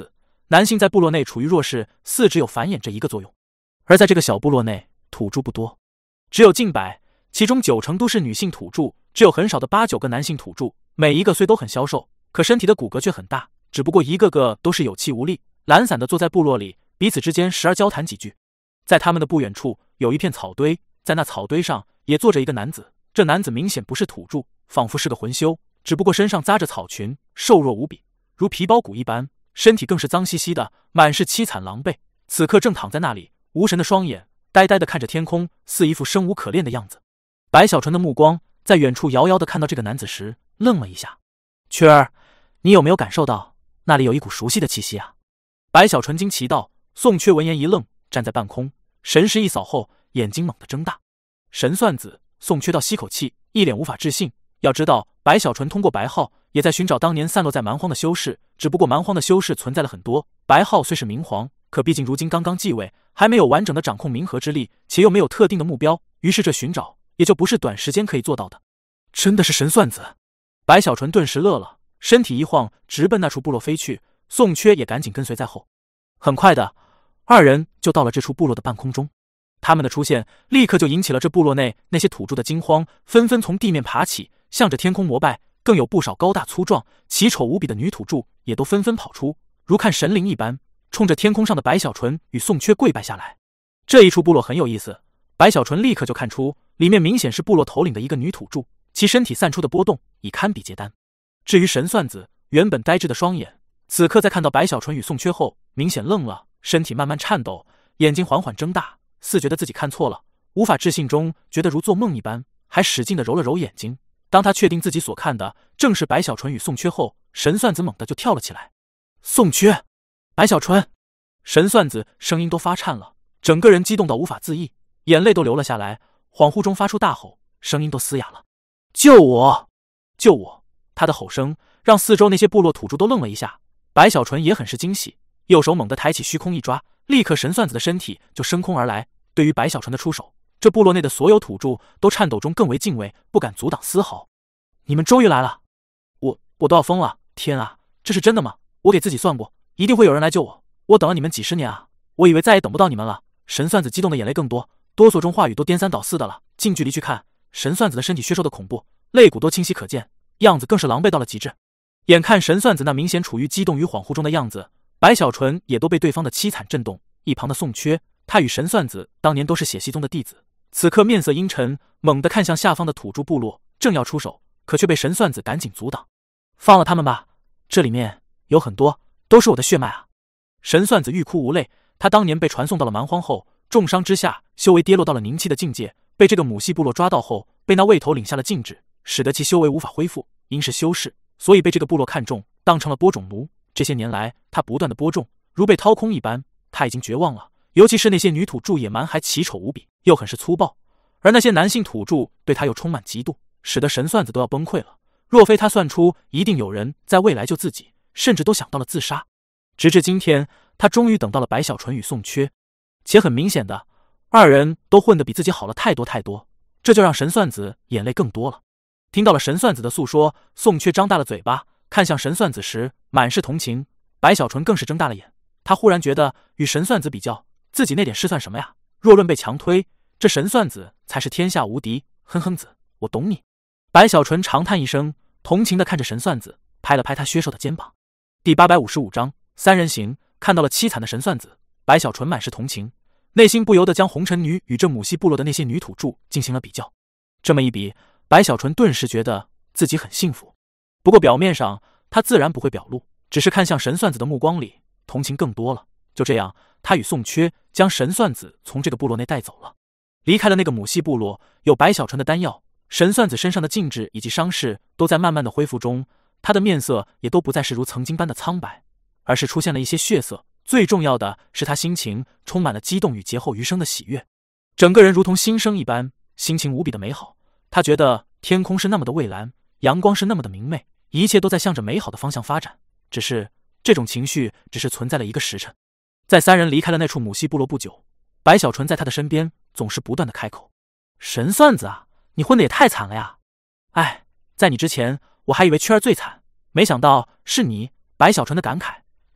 男性在部落内处于弱势，四只有繁衍这一个作用。而在这个小部落内，土著不多，只有近百，其中九成都是女性土著，只有很少的八九个男性土著。每一个虽都很消瘦，可身体的骨骼却很大，只不过一个个都是有气无力，懒散地坐在部落里，彼此之间时而交谈几句。在他们的不远处有一片草堆，在那草堆上也坐着一个男子。这男子明显不是土著，仿佛是个魂修，只不过身上扎着草裙，瘦弱无比，如皮包骨一般，身体更是脏兮兮的，满是凄惨狼狈。此刻正躺在那里，无神的双眼呆呆地看着天空，似一副生无可恋的样子。白小纯的目光在远处遥遥地看到这个男子时，愣了一下。雀儿，你有没有感受到那里有一股熟悉的气息啊？白小纯惊奇道。宋缺闻言一愣，站在半空，神识一扫后，眼睛猛地睁大。神算子，宋缺倒吸口气，一脸无法置信。要知道，白小纯通过白浩也在寻找当年散落在蛮荒的修士，只不过蛮荒的修士存在了很多，白浩虽是明皇，可毕竟如今刚刚继位，还没有完整的掌控冥河之力，且又没有特定的目标，于是这寻找也就不是短时间可以做到的。真的是神算子？白小纯顿时乐了，身体一晃，直奔那处部落飞去。宋缺也赶紧跟随在后。很快的，二人就到了这处部落的半空中。他们的出现立刻就引起了这部落内那些土著的惊慌，纷纷从地面爬起，向着天空膜拜。更有不少高大粗壮、奇丑无比的女土著也都纷纷跑出，如看神灵一般，冲着天空上的白小纯与宋缺跪拜下来。这一处部落很有意思，白小纯立刻就看出，里面明显是部落头领的一个女土著，其身体散出的波动已堪比结丹。至于神算子，原本呆滞的双眼，此刻在看到白小纯与宋缺后，明显愣了，身体慢慢颤抖，眼睛缓缓睁大，似觉得自己看错了，无法置信中觉得如做梦一般，还使劲地揉了揉眼睛。当他确定自己所看的正是白小纯与宋缺后，神算子猛地就跳了起来。宋缺，白小纯！神算子声音都发颤了，整个人激动到无法自抑，眼泪都流了下来，恍惚中发出大吼，声音都嘶哑了。救我！救我！他的吼声让四周那些部落土著都愣了一下，白小纯也很是惊喜，右手猛地抬起虚空一抓，立刻神算子的身体就升空而来。对于白小纯的出手，这部落内的所有土著都颤抖中更为敬畏，不敢阻挡丝毫。你们终于来了！我我都要疯了！天啊，这是真的吗？我给自己算过，一定会有人来救我。我等了你们几十年啊，我以为再也等不到你们了。神算子激动的眼泪更多，哆嗦中话语都颠三倒四的了。近距离去看，神算子的身体削瘦的恐怖，肋骨都清晰可见，样子更是狼狈到了极致。眼看神算子那明显处于激动与恍惚中的样子，白小纯也都被对方的凄惨震动。一旁的宋缺，他与神算子当年都是血溪宗的弟子，此刻面色阴沉，猛地看向下方的土著部落，正要出手，可却被神算子赶紧阻挡。放了他们吧，这里面有很多都是我的血脉啊！神算子欲哭无泪，他当年被传送到了蛮荒后，重伤之下修为跌落到了凝气的境界，被这个母系部落抓到后，被那卫头领下了禁制，使得其修为无法恢复。因是修士，所以被这个部落看中，当成了播种奴。这些年来，他不断的播种，如被掏空一般，他已经绝望了。尤其是那些女土著野蛮还奇丑无比，又很是粗暴，而那些男性土著对他又充满嫉妒，使得神算子都要崩溃了。若非他算出一定有人在未来救自己，甚至都想到了自杀。直至今天，他终于等到了白小纯与宋缺，且很明显的，二人都混得比自己好了太多太多，这就让神算子眼泪更多了。听到了神算子的诉说，宋缺张大了嘴巴，看向神算子时满是同情。白小纯更是睁大了眼，他忽然觉得与神算子比较，自己那点事算什么呀？若论被强推，这神算子才是天下无敌。哼哼子，我懂你。白小纯长叹一声，同情地看着神算子，拍了拍他削瘦的肩膀。第八百五十五章三人行。看到了凄惨的神算子，白小纯满是同情，内心不由得将红尘女与这母系部落的那些女土著进行了比较。这么一比，白小纯顿时觉得自己很幸福。不过表面上他自然不会表露，只是看向神算子的目光里同情更多了。就这样，他与宋缺将神算子从这个部落内带走了，离开了那个母系部落。有白小纯的丹药，神算子身上的禁制以及伤势都在慢慢的恢复中，他的面色也都不再是如曾经般的苍白，而是出现了一些血色。最重要的是，他心情充满了激动与劫后余生的喜悦，整个人如同新生一般，心情无比的美好。他觉得天空是那么的蔚蓝，阳光是那么的明媚，一切都在向着美好的方向发展。只是这种情绪只是存在了一个时辰。在三人离开了那处母系部落不久，白小纯在他的身边总是不断的开口：神算子啊，你混得也太惨了呀！哎，在你之前我还以为缺儿最惨，没想到是你。白小纯的感慨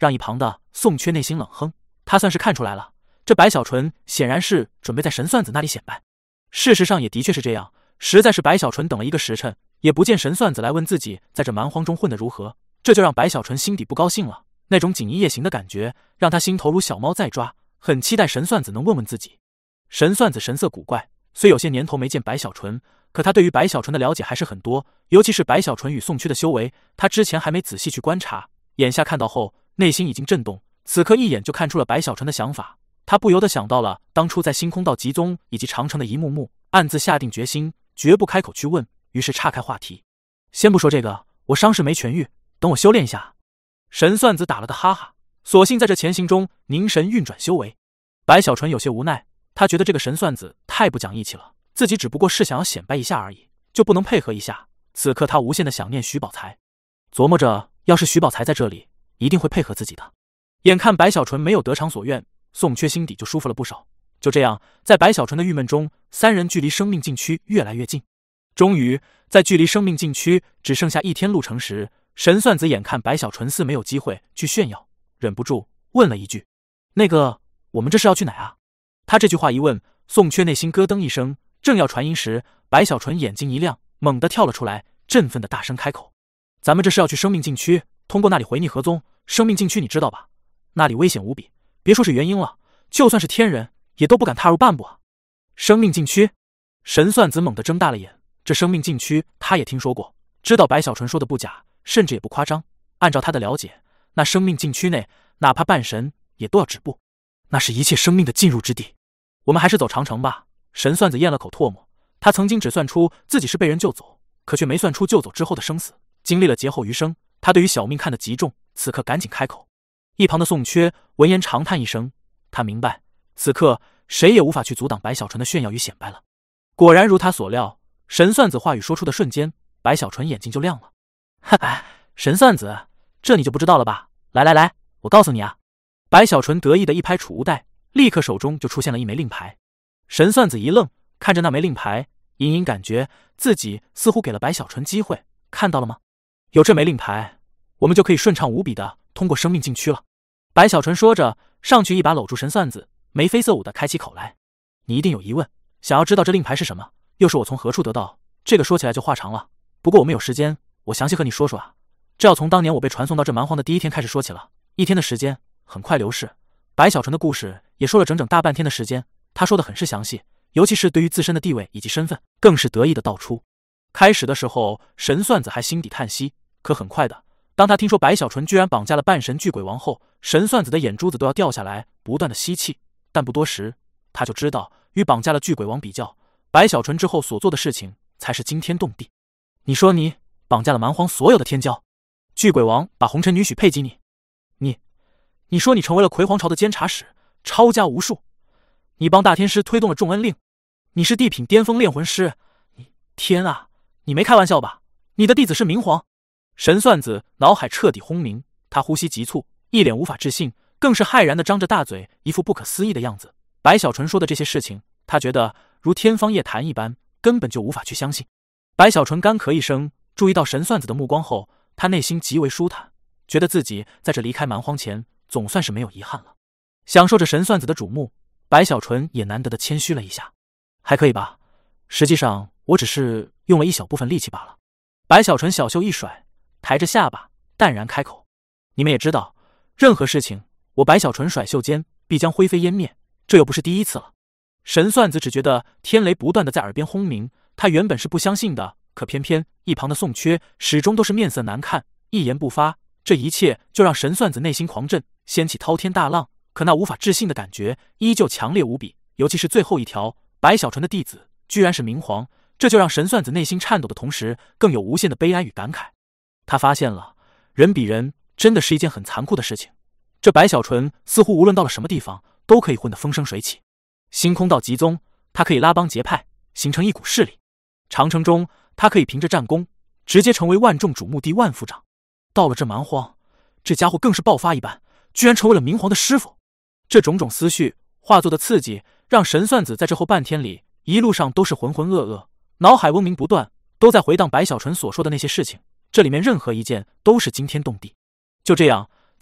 让一旁的宋缺内心冷哼。他算是看出来了，这白小纯显然是准备在神算子那里显摆。事实上也的确是这样，实在是白小纯等了一个时辰，也不见神算子来问自己在这蛮荒中混得如何，这就让白小纯心底不高兴了。那种锦衣夜行的感觉让他心头如小猫在抓，很期待神算子能问问自己。神算子神色古怪，虽有些年头没见白小纯，可他对于白小纯的了解还是很多，尤其是白小纯与宋缺的修为，他之前还没仔细去观察，眼下看到后内心已经震动，此刻一眼就看出了白小纯的想法。他不由得想到了当初在星空道集宗以及长城的一幕幕，暗自下定决心绝不开口去问，于是岔开话题。先不说这个，我伤势没痊愈，等我修炼一下。神算子打了个哈哈，索性在这前行中凝神运转修为。白小纯有些无奈，他觉得这个神算子太不讲义气了，自己只不过是想要显摆一下而已，就不能配合一下。此刻他无限的想念徐宝才，琢磨着要是徐宝才在这里，一定会配合自己的。眼看白小纯没有得偿所愿，宋缺心底就舒服了不少。就这样，在白小纯的郁闷中，三人距离生命禁区越来越近。终于，在距离生命禁区只剩下一天路程时，神算子眼看白小纯似没有机会去炫耀，忍不住问了一句：“那个，我们这是要去哪啊？”他这句话一问，宋缺内心咯噔一声，正要传音时，白小纯眼睛一亮，猛地跳了出来，振奋的大声开口：“咱们这是要去生命禁区，通过那里回逆合宗。生命禁区你知道吧？那里危险无比，别说是元婴了，就算是天人也都不敢踏入半步啊！”生命禁区，神算子猛地睁大了眼，这生命禁区他也听说过，知道白小纯说的不假，甚至也不夸张。按照他的了解，那生命禁区内，哪怕半神也都要止步，那是一切生命的进入之地。我们还是走长城吧。神算子咽了口唾沫，他曾经只算出自己是被人救走，可却没算出救走之后的生死。经历了劫后余生，他对于小命看得极重，此刻赶紧开口。一旁的宋缺闻言长叹一声，他明白，此刻谁也无法去阻挡白小纯的炫耀与显摆了。果然如他所料，神算子话语说出的瞬间，白小纯眼睛就亮了。哈哈，神算子，这你就不知道了吧？来来来，我告诉你啊！白小纯得意的一拍储物袋，立刻手中就出现了一枚令牌。神算子一愣，看着那枚令牌，隐隐感觉自己似乎给了白小纯机会。看到了吗？有这枚令牌，我们就可以顺畅无比的通过生命禁区了。白小纯说着，上去一把搂住神算子，眉飞色舞的开起口来。你一定有疑问，想要知道这令牌是什么，又是我从何处得到？这个说起来就话长了，不过我们有时间，我详细和你说说啊。这要从当年我被传送到这蛮荒的第一天开始说起了。一天的时间很快流逝，白小纯的故事也说了整整大半天的时间，他说的很是详细，尤其是对于自身的地位以及身份，更是得意的道出。开始的时候，神算子还心底叹息，可很快的，当他听说白小纯居然绑架了半神巨鬼王后，神算子的眼珠子都要掉下来，不断的吸气。但不多时，他就知道与绑架了巨鬼王比较，白小纯之后所做的事情才是惊天动地。你说你绑架了蛮荒所有的天骄，巨鬼王把红尘女许配给你，你你说你成为了魁皇朝的监察使，抄家无数，你帮大天师推动了重恩令，你是地品巅峰炼魂师，你天啊，你没开玩笑吧？你的弟子是明皇？神算子脑海彻底轰鸣，他呼吸急促，一脸无法置信，更是骇然的张着大嘴，一副不可思议的样子。白小纯说的这些事情，他觉得如天方夜谭一般，根本就无法去相信。白小纯干咳一声，注意到神算子的目光后，他内心极为舒坦，觉得自己在这离开蛮荒前总算是没有遗憾了。享受着神算子的瞩目，白小纯也难得的谦虚了一下。还可以吧，实际上我只是用了一小部分力气罢了。白小纯小袖一甩，抬着下巴淡然开口。你们也知道，任何事情我白小纯甩袖间必将灰飞烟灭，这又不是第一次了。神算子只觉得天雷不断的在耳边轰鸣，他原本是不相信的，可偏偏一旁的宋缺始终都是面色难看，一言不发，这一切就让神算子内心狂震，掀起滔天大浪。可那无法置信的感觉依旧强烈无比，尤其是最后一条，白小纯的弟子居然是明皇，这就让神算子内心颤抖的同时，更有无限的悲哀与感慨。他发现了，人比人真的是一件很残酷的事情。这白小纯似乎无论到了什么地方，都可以混得风生水起。星空道集宗，他可以拉帮结派，形成一股势力；长城中，他可以凭着战功，直接成为万众瞩目第万夫长。到了这蛮荒，这家伙更是爆发一般，居然成为了明皇的师傅。这种种思绪化作的刺激，让神算子在这后半天里，一路上都是浑浑噩噩，脑海嗡鸣不断，都在回荡白小纯所说的那些事情。这里面任何一件都是惊天动地。就这样，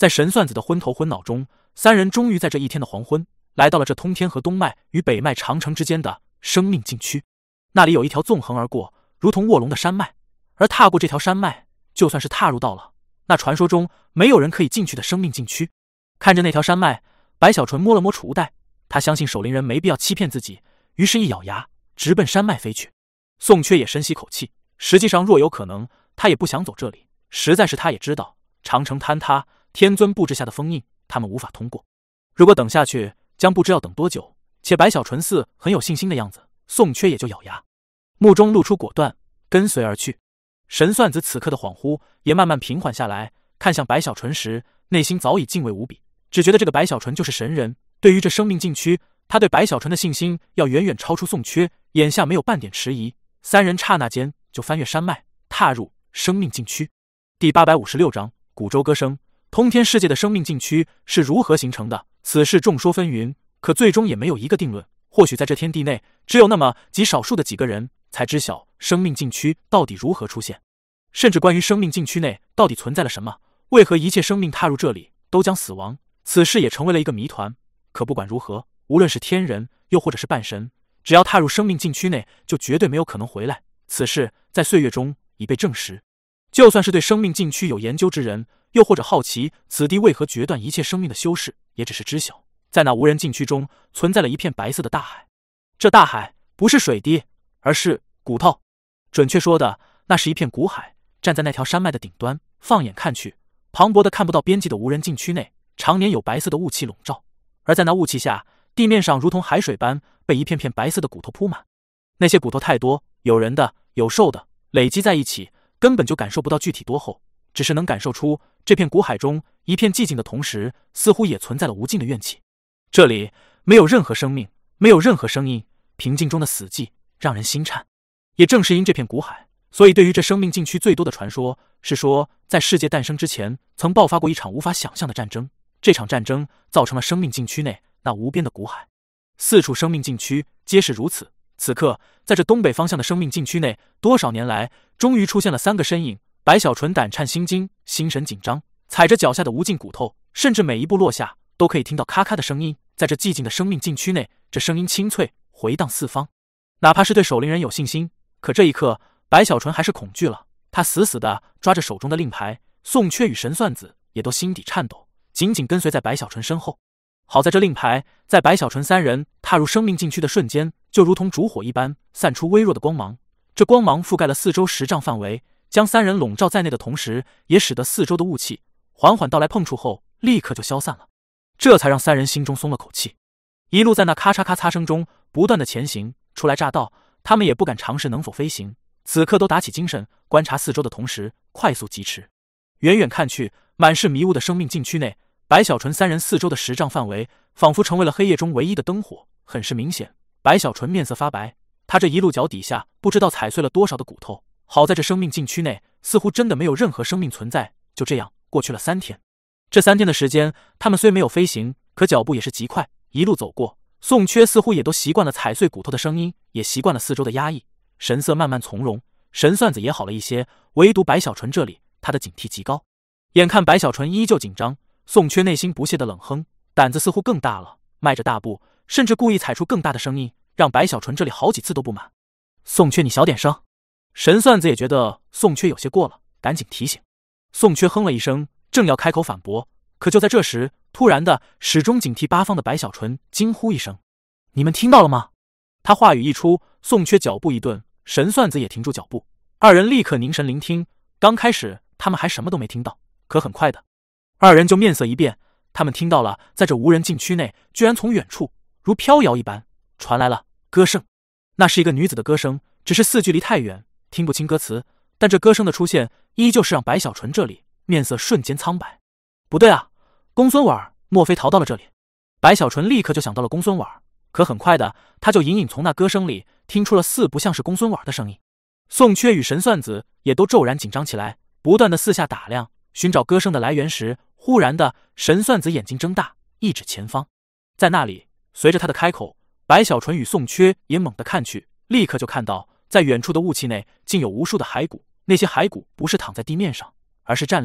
在神算子的昏头昏脑中，三人终于在这一天的黄昏，来到了这通天河东脉与北脉长城之间的生命禁区。那里有一条纵横而过，如同卧龙的山脉，而踏过这条山脉，就算是踏入到了那传说中没有人可以进去的生命禁区。看着那条山脉，白小纯摸了摸储物袋，他相信守灵人没必要欺骗自己，于是一咬牙，直奔山脉飞去。宋缺也深吸口气，实际上若有可能，他也不想走这里，实在是他也知道长城坍塌，天尊布置下的封印，他们无法通过。如果等下去，将不知要等多久。且白小纯似很有信心的样子，宋缺也就咬牙，目中露出果断，跟随而去。神算子此刻的恍惚也慢慢平缓下来，看向白小纯时，内心早已敬畏无比，只觉得这个白小纯就是神人。对于这生命禁区，他对白小纯的信心要远远超出宋缺，眼下没有半点迟疑，三人刹那间就翻越山脉，踏入生命禁区。第八百五十六章古舟歌声。通天世界的生命禁区是如何形成的？此事众说纷纭，可最终也没有一个定论。或许在这天地内，只有那么极少数的几个人才知晓生命禁区到底如何出现，甚至关于生命禁区内到底存在了什么，为何一切生命踏入这里都将死亡，此事也成为了一个谜团。可不管如何，无论是天人又或者是半神，只要踏入生命禁区内，就绝对没有可能回来。此事在岁月中已被证实。就算是对生命禁区有研究之人，又或者好奇此地为何决断一切生命的修士，也只是知晓，在那无人禁区中存在了一片白色的大海。这大海不是水滴，而是骨头。准确说的，那是一片骨海。站在那条山脉的顶端，放眼看去，磅礴的看不到边际的无人禁区内，常年有白色的雾气笼罩，而在那雾气下，地面上如同海水般被一片片白色的骨头铺满。那些骨头太多，有人的，有兽的，累积在一起，根本就感受不到具体多厚，只是能感受出这片骨海中一片寂静的同时，似乎也存在了无尽的怨气。这里没有任何生命，没有任何声音，平静中的死寂让人心颤。也正是因这片骨海，所以对于这生命禁区最多的传说是说，在世界诞生之前曾爆发过一场无法想象的战争，这场战争造成了生命禁区内那无边的骨海。四处生命禁区皆是如此。此刻在这东北方向的生命禁区内，多少年来终于出现了三个身影。白小纯胆颤心惊，心神紧张，踩着脚下的无尽骨头，甚至每一步落下都可以听到咔咔的声音。在这寂静的生命禁区内，这声音清脆回荡四方。哪怕是对守灵人有信心，可这一刻白小纯还是恐惧了。他死死地抓着手中的令牌，宋缺与神算子也都心底颤抖，紧紧跟随在白小纯身后。好在这令牌在白小纯三人踏入生命禁区的瞬间，就如同烛火一般散出微弱的光芒。这光芒覆盖了四周十丈范围，将三人笼罩在内的同时，也使得四周的雾气缓缓到来碰触后立刻就消散了，这才让三人心中松了口气。一路在那咔嚓咔嚓声中不断的前行，初来乍到，他们也不敢尝试能否飞行，此刻都打起精神，观察四周的同时快速疾驰。远远看去，满是迷雾的生命禁区内，白小纯三人四周的十丈范围仿佛成为了黑夜中唯一的灯火，很是明显。白小纯面色发白，他这一路脚底下不知道踩碎了多少的骨头。好在这生命禁区内似乎真的没有任何生命存在。就这样过去了三天。这三天的时间，他们虽没有飞行，可脚步也是极快，一路走过。宋缺似乎也都习惯了踩碎骨头的声音，也习惯了四周的压抑，神色慢慢从容。神算子也好了一些，唯独白小纯这里，他的警惕极高。眼看白小纯依旧紧张，宋缺内心不屑的冷哼，胆子似乎更大了，迈着大步，甚至故意踩出更大的声音，让白小纯这里好几次都不满。宋缺，你小点声。神算子也觉得宋缺有些过了，赶紧提醒。宋缺哼了一声，正要开口反驳，可就在这时，突然的，始终警惕八方的白小纯惊呼一声：“你们听到了吗？”他话语一出，宋缺脚步一顿，神算子也停住脚步，二人立刻凝神聆听。刚开始他们还什么都没听到，可很快的，二人就面色一变，他们听到了，在这无人禁区内，居然从远处如飘摇一般传来了歌声。那是一个女子的歌声，只是四距离太远，听不清歌词，但这歌声的出现依旧是让白小纯这里面色瞬间苍白。不对啊，公孙婉莫非逃到了这里？白小纯立刻就想到了公孙婉，可很快的，他就隐隐从那歌声里听出了似不像是公孙婉的声音。宋缺与神算子也都骤然紧张起来，不断的四下打量，寻找歌声的来源时，忽然的，神算子眼睛睁大，一指前方。在那里，随着他的开口，白小纯与宋缺也猛地看去，立刻就看到在远处的雾气内竟有无数的骸骨，那些骸骨不是躺在地面上，而是站立，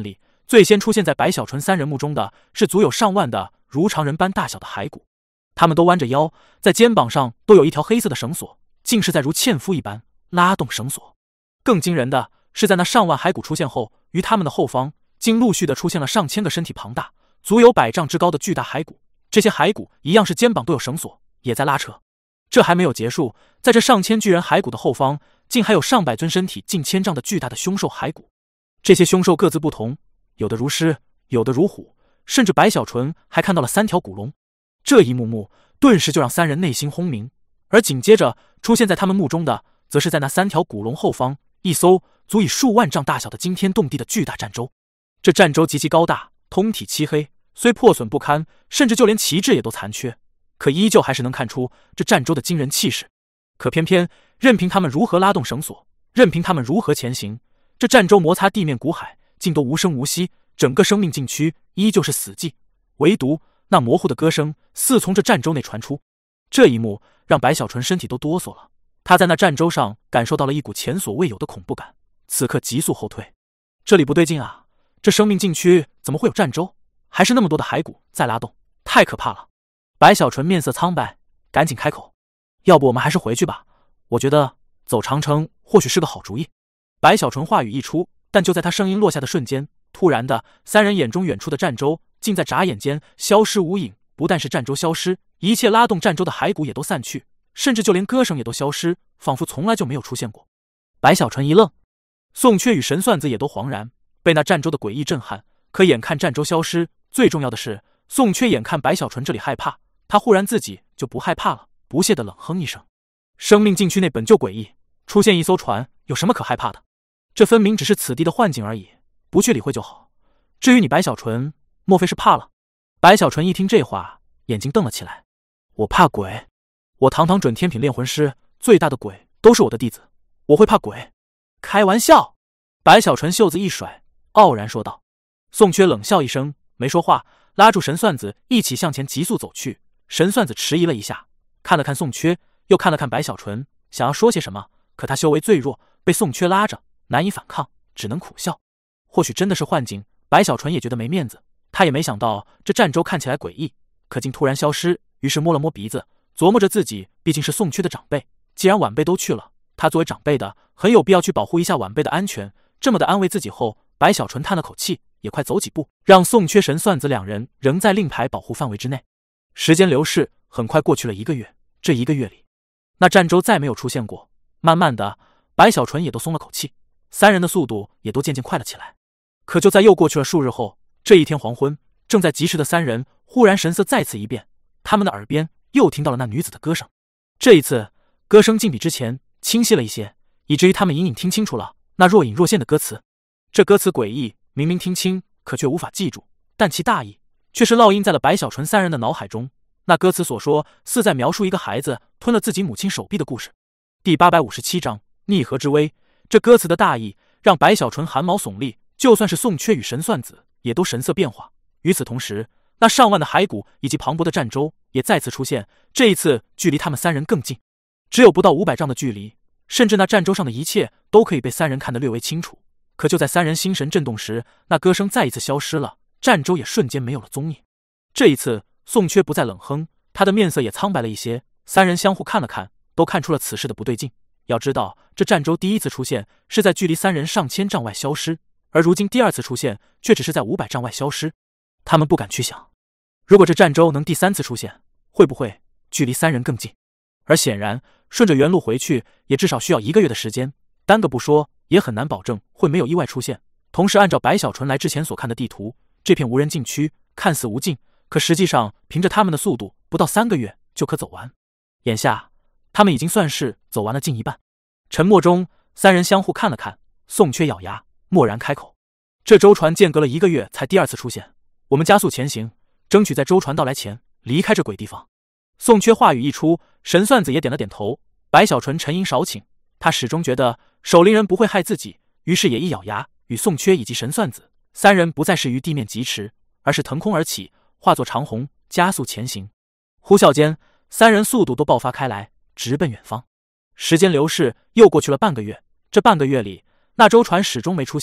最先出现在白小纯三人目中的是足有上万的如常人般大小的骸骨，他们都弯着腰，在肩膀上都有一条黑色的绳索，竟是在如纤夫一般拉动绳索。更惊人的是，在那上万骸骨出现后，于他们的后方竟陆续的出现了上千个身体庞大、足有百丈之高的巨大骸骨，这些骸骨一样是肩膀都有绳索，也在拉扯。这还没有结束，在这上千巨人骸骨的后方，竟还有上百尊身体近千丈的巨大的凶兽骸骨。这些凶兽各自不同，有的如狮，有的如虎，甚至白小纯还看到了三条古龙。这一幕幕顿时就让三人内心轰鸣，而紧接着出现在他们目中的，则是在那三条古龙后方一艘足以数万丈大小的惊天动地的巨大战舟。这战舟极其高大，通体漆黑，虽破损不堪，甚至就连旗帜也都残缺，可依旧还是能看出这战舟的惊人气势。可偏偏任凭他们如何拉动绳索，任凭他们如何前行，这战舟摩擦地面骨海竟都无声无息，整个生命禁区依旧是死寂，唯独那模糊的歌声似从这战舟内传出。这一幕让白小纯身体都哆嗦了，他在那战舟上感受到了一股前所未有的恐怖感，此刻急速后退。这里不对劲啊，这生命禁区怎么会有战舟，还是那么多的骸骨在拉动，太可怕了。白小纯面色苍白，赶紧开口，要不我们还是回去吧，我觉得走长城或许是个好主意。白小纯话语一出，但就在他声音落下的瞬间，突然的，三人眼中远处的战舟竟在眨眼间消失无影，不但是战舟消失，一切拉动战舟的骸骨也都散去，甚至就连歌声也都消失，仿佛从来就没有出现过。白小纯一愣，宋缺与神算子也都惶然，被那战舟的诡异震撼。可眼看战舟消失，最重要的是宋缺眼看白小纯这里害怕，他忽然自己就不害怕了，不屑地冷哼一声。生命禁区内本就诡异，出现一艘船有什么可害怕的？这分明只是此地的幻境而已，不去理会就好。至于你白小纯，莫非是怕了？白小纯一听这话，眼睛瞪了起来。我怕鬼？我堂堂准天品炼魂师，最大的鬼都是我的弟子，我会怕鬼？开玩笑！白小纯袖子一甩，傲然说道。宋缺冷笑一声，没说话，拉住神算子一起向前急速走去。神算子迟疑了一下，看了看宋缺，又看了看白小纯，想要说些什么，可他修为最弱，被宋缺拉着，难以反抗，只能苦笑。或许真的是幻境，白小纯也觉得没面子，他也没想到这战舟看起来诡异，可竟突然消失，于是摸了摸鼻子，琢磨着自己毕竟是宋缺的长辈，既然晚辈都去了，他作为长辈的很有必要去保护一下晚辈的安全。这么的安慰自己后，白小纯叹了口气，也快走几步，让宋缺神算子两人仍在令牌保护范围之内。时间流逝，很快过去了一个月。这一个月里，那战舟再没有出现过。慢慢的，白小纯也都松了口气，三人的速度也都渐渐快了起来。可就在又过去了数日后，这一天黄昏，正在疾驰的三人忽然神色再次一变，他们的耳边又听到了那女子的歌声。这一次歌声竟比之前清晰了一些，以至于他们隐隐听清楚了那若隐若现的歌词。这歌词诡异，明明听清，可却无法记住，但其大意却是烙印在了白小纯三人的脑海中。那歌词所说，似在描述一个孩子吞了自己母亲手臂的故事。第八百五十七章逆河之威。这歌词的大意让白小纯汗毛耸立，就算是宋缺与神算子也都神色变化。与此同时，那上万的骸骨以及磅礴的战舟也再次出现，这一次距离他们三人更近，只有不到五百丈的距离，甚至那战舟上的一切都可以被三人看得略微清楚。可就在三人心神震动时，那歌声再一次消失了，战舟也瞬间没有了踪影。这一次宋缺不再冷哼，他的面色也苍白了一些。三人相互看了看，都看出了此事的不对劲。要知道，这战舟第一次出现是在距离三人上千丈外消失，而如今第二次出现却只是在五百丈外消失。他们不敢去想，如果这战舟能第三次出现，会不会距离三人更近？而显然顺着原路回去也至少需要一个月的时间，单个不说，也很难保证会没有意外出现。同时按照白小纯来之前所看的地图，这片无人禁区看似无尽，可实际上凭着他们的速度，不到三个月就可走完。眼下他们已经算是走完了近一半。沉默中，三人相互看了看，宋缺咬牙蓦然开口：这舟船间隔了一个月才第二次出现，我们加速前行，争取在舟船到来前离开这鬼地方。宋缺话语一出，神算子也点了点头。白小纯沉吟少顷，他始终觉得守灵人不会害自己，于是也一咬牙，与宋缺以及神算子三人不再是于地面疾驰，而是腾空而起，化作长虹，加速前行。呼啸间，三人速度都爆发开来，直奔远方。时间流逝，又过去了半个月。这半个月里，那舟船始终没出现。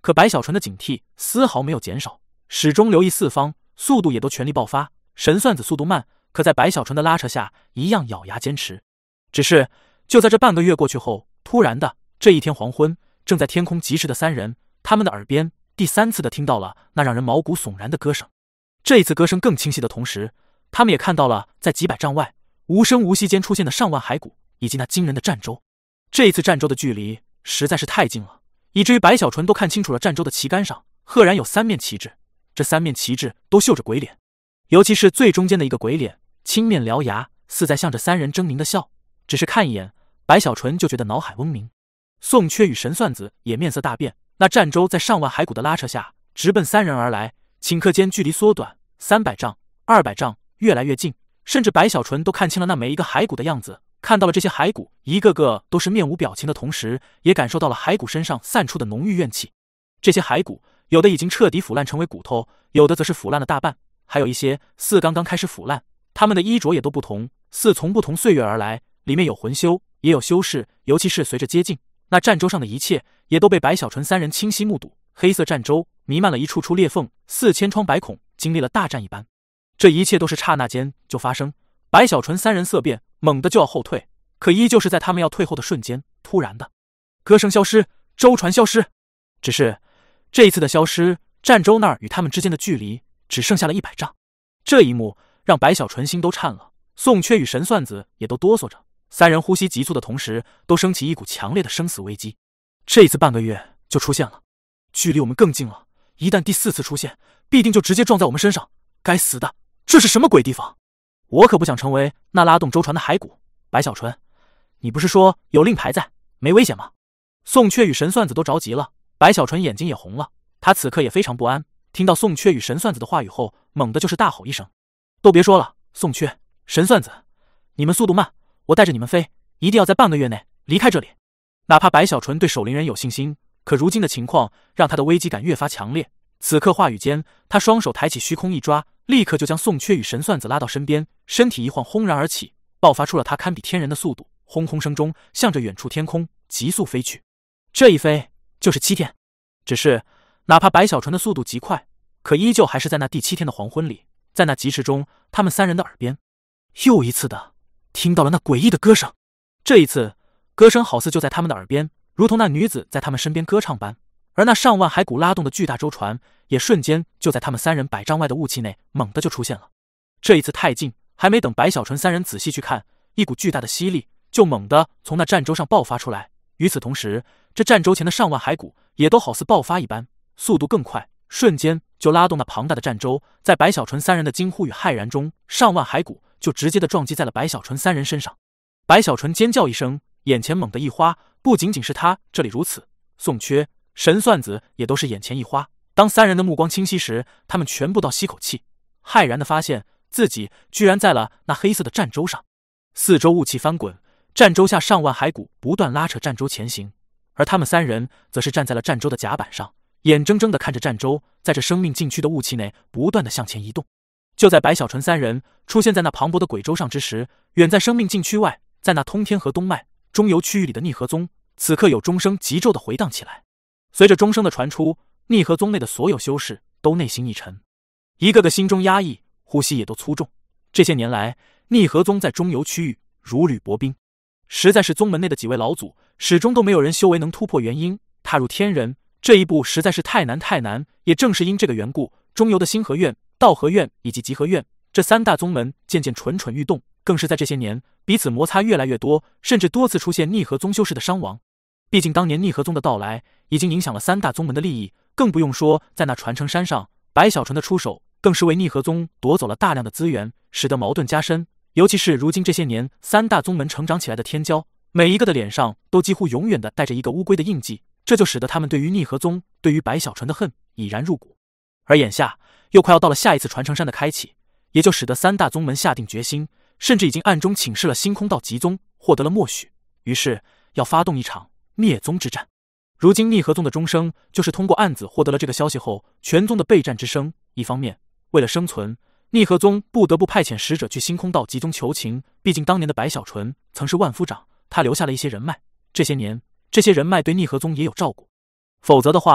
可白小纯的警惕丝毫没有减少，始终留意四方，速度也都全力爆发。神算子速度慢，可在白小纯的拉扯下，一样咬牙坚持。只是就在这半个月过去后，突然的这一天黄昏，正在天空疾驰的三人，他们的耳边第三次的听到了那让人毛骨悚然的歌声。这一次歌声更清晰的同时，他们也看到了在几百丈外无声无息间出现的上万骸骨，以及那惊人的战舟。这一次战舟的距离实在是太近了，以至于白小纯都看清楚了战舟的旗杆上赫然有三面旗帜，这三面旗帜都绣着鬼脸，尤其是最中间的一个鬼脸，青面獠牙，似在向着三人狰狞的笑。只是看一眼，白小纯就觉得脑海嗡鸣。宋缺与神算子也面色大变，那战舟在上万骸骨的拉扯下，直奔三人而来，顷刻间距离缩短，三百丈、二百丈，越来越近，甚至白小纯都看清了那每一个骸骨的样子。看到了这些骸骨一个个都是面无表情的同时，也感受到了骸骨身上散出的浓郁怨气。这些骸骨有的已经彻底腐烂成为骨头，有的则是腐烂了大半，还有一些似刚刚开始腐烂。他们的衣着也都不同，似从不同岁月而来，里面有魂修，也有修士。尤其是随着接近，那战舟上的一切也都被白小纯三人清晰目睹。黑色战舟弥漫了一处处裂缝，似千疮百孔，经历了大战一般。这一切都是刹那间就发生。白小纯三人色变，猛地就要后退，可依旧是在他们要退后的瞬间，突然的歌声消失，舟船消失。只是这一次的消失，战舟那儿与他们之间的距离只剩下了一百丈。这一幕让白小纯心都颤了，宋缺与神算子也都哆嗦着。三人呼吸急促的同时，都升起一股强烈的生死危机。这一次半个月就出现了，距离我们更近了，一旦第四次出现，必定就直接撞在我们身上。该死的，这是什么鬼地方？我可不想成为那拉动舟船的骸骨。白小纯，你不是说有令牌在，没危险吗？宋缺与神算子都着急了，白小纯眼睛也红了，他此刻也非常不安。听到宋缺与神算子的话语后，猛地就是大吼一声：都别说了，宋缺、神算子，你们速度慢，我带着你们飞，一定要在半个月内离开这里。哪怕白小纯对守灵人有信心，可如今的情况让他的危机感越发强烈。此刻话语间，他双手抬起虚空一抓，立刻就将宋缺与神算子拉到身边，身体一晃，轰然而起，爆发出了他堪比天人的速度，轰轰声中向着远处天空急速飞去。这一飞就是七天。只是哪怕白小纯的速度极快，可依旧还是在那第七天的黄昏里，在那疾驰中，他们三人的耳边又一次的听到了那诡异的歌声。这一次歌声好似就在他们的耳边，如同那女子在他们身边歌唱般。而那上万骸骨拉动的巨大舟船也瞬间就在他们三人百丈外的雾气内猛地就出现了。这一次太近，还没等白小纯三人仔细去看，一股巨大的吸力就猛地从那战舟上爆发出来。与此同时，这战舟前的上万骸骨也都好似爆发一般，速度更快，瞬间就拉动那庞大的战舟。在白小纯三人的惊呼与骇然中，上万骸骨就直接的撞击在了白小纯三人身上。白小纯尖叫一声，眼前猛地一花，不仅仅是他这里如此，宋缺、神算子也都是眼前一花。当三人的目光清晰时，他们全部倒吸口气，骇然的发现自己居然在了那黑色的战舟上。四周雾气翻滚，战舟下上万骸骨不断拉扯战舟前行，而他们三人则是站在了战舟的甲板上，眼睁睁地看着战舟在这生命禁区的雾气内不断地向前移动。就在白小纯三人出现在那磅礴的鬼舟上之时，远在生命禁区外，在那通天河东脉中游区域里的逆河宗，此刻有钟声急骤地回荡起来。随着钟声的传出，逆河宗内的所有修士都内心一沉，一个个心中压抑，呼吸也都粗重。这些年来，逆河宗在中游区域如履薄冰，实在是宗门内的几位老祖始终都没有人修为能突破元婴，踏入天人这一步实在是太难太难。也正是因这个缘故，中游的星河院、道河院以及极河院这三大宗门渐渐蠢蠢欲动，更是在这些年彼此摩擦越来越多，甚至多次出现逆河宗修士的伤亡。毕竟当年逆河宗的到来已经影响了三大宗门的利益，更不用说在那传承山上，白小纯的出手更是为逆河宗夺走了大量的资源，使得矛盾加深。尤其是如今这些年三大宗门成长起来的天骄，每一个的脸上都几乎永远的带着一个乌龟的印记，这就使得他们对于逆河宗、对于白小纯的恨已然入骨。而眼下又快要到了下一次传承山的开启，也就使得三大宗门下定决心，甚至已经暗中请示了星空道极宗，获得了默许，于是要发动一场灭宗之战。如今逆河宗的钟声就是通过暗子获得了这个消息后全宗的备战之声。一方面为了生存，逆河宗不得不派遣使者去星空道极宗求情，毕竟当年的白小纯曾是万夫长，他留下了一些人脉，这些年这些人脉对逆河宗也有照顾，否则的话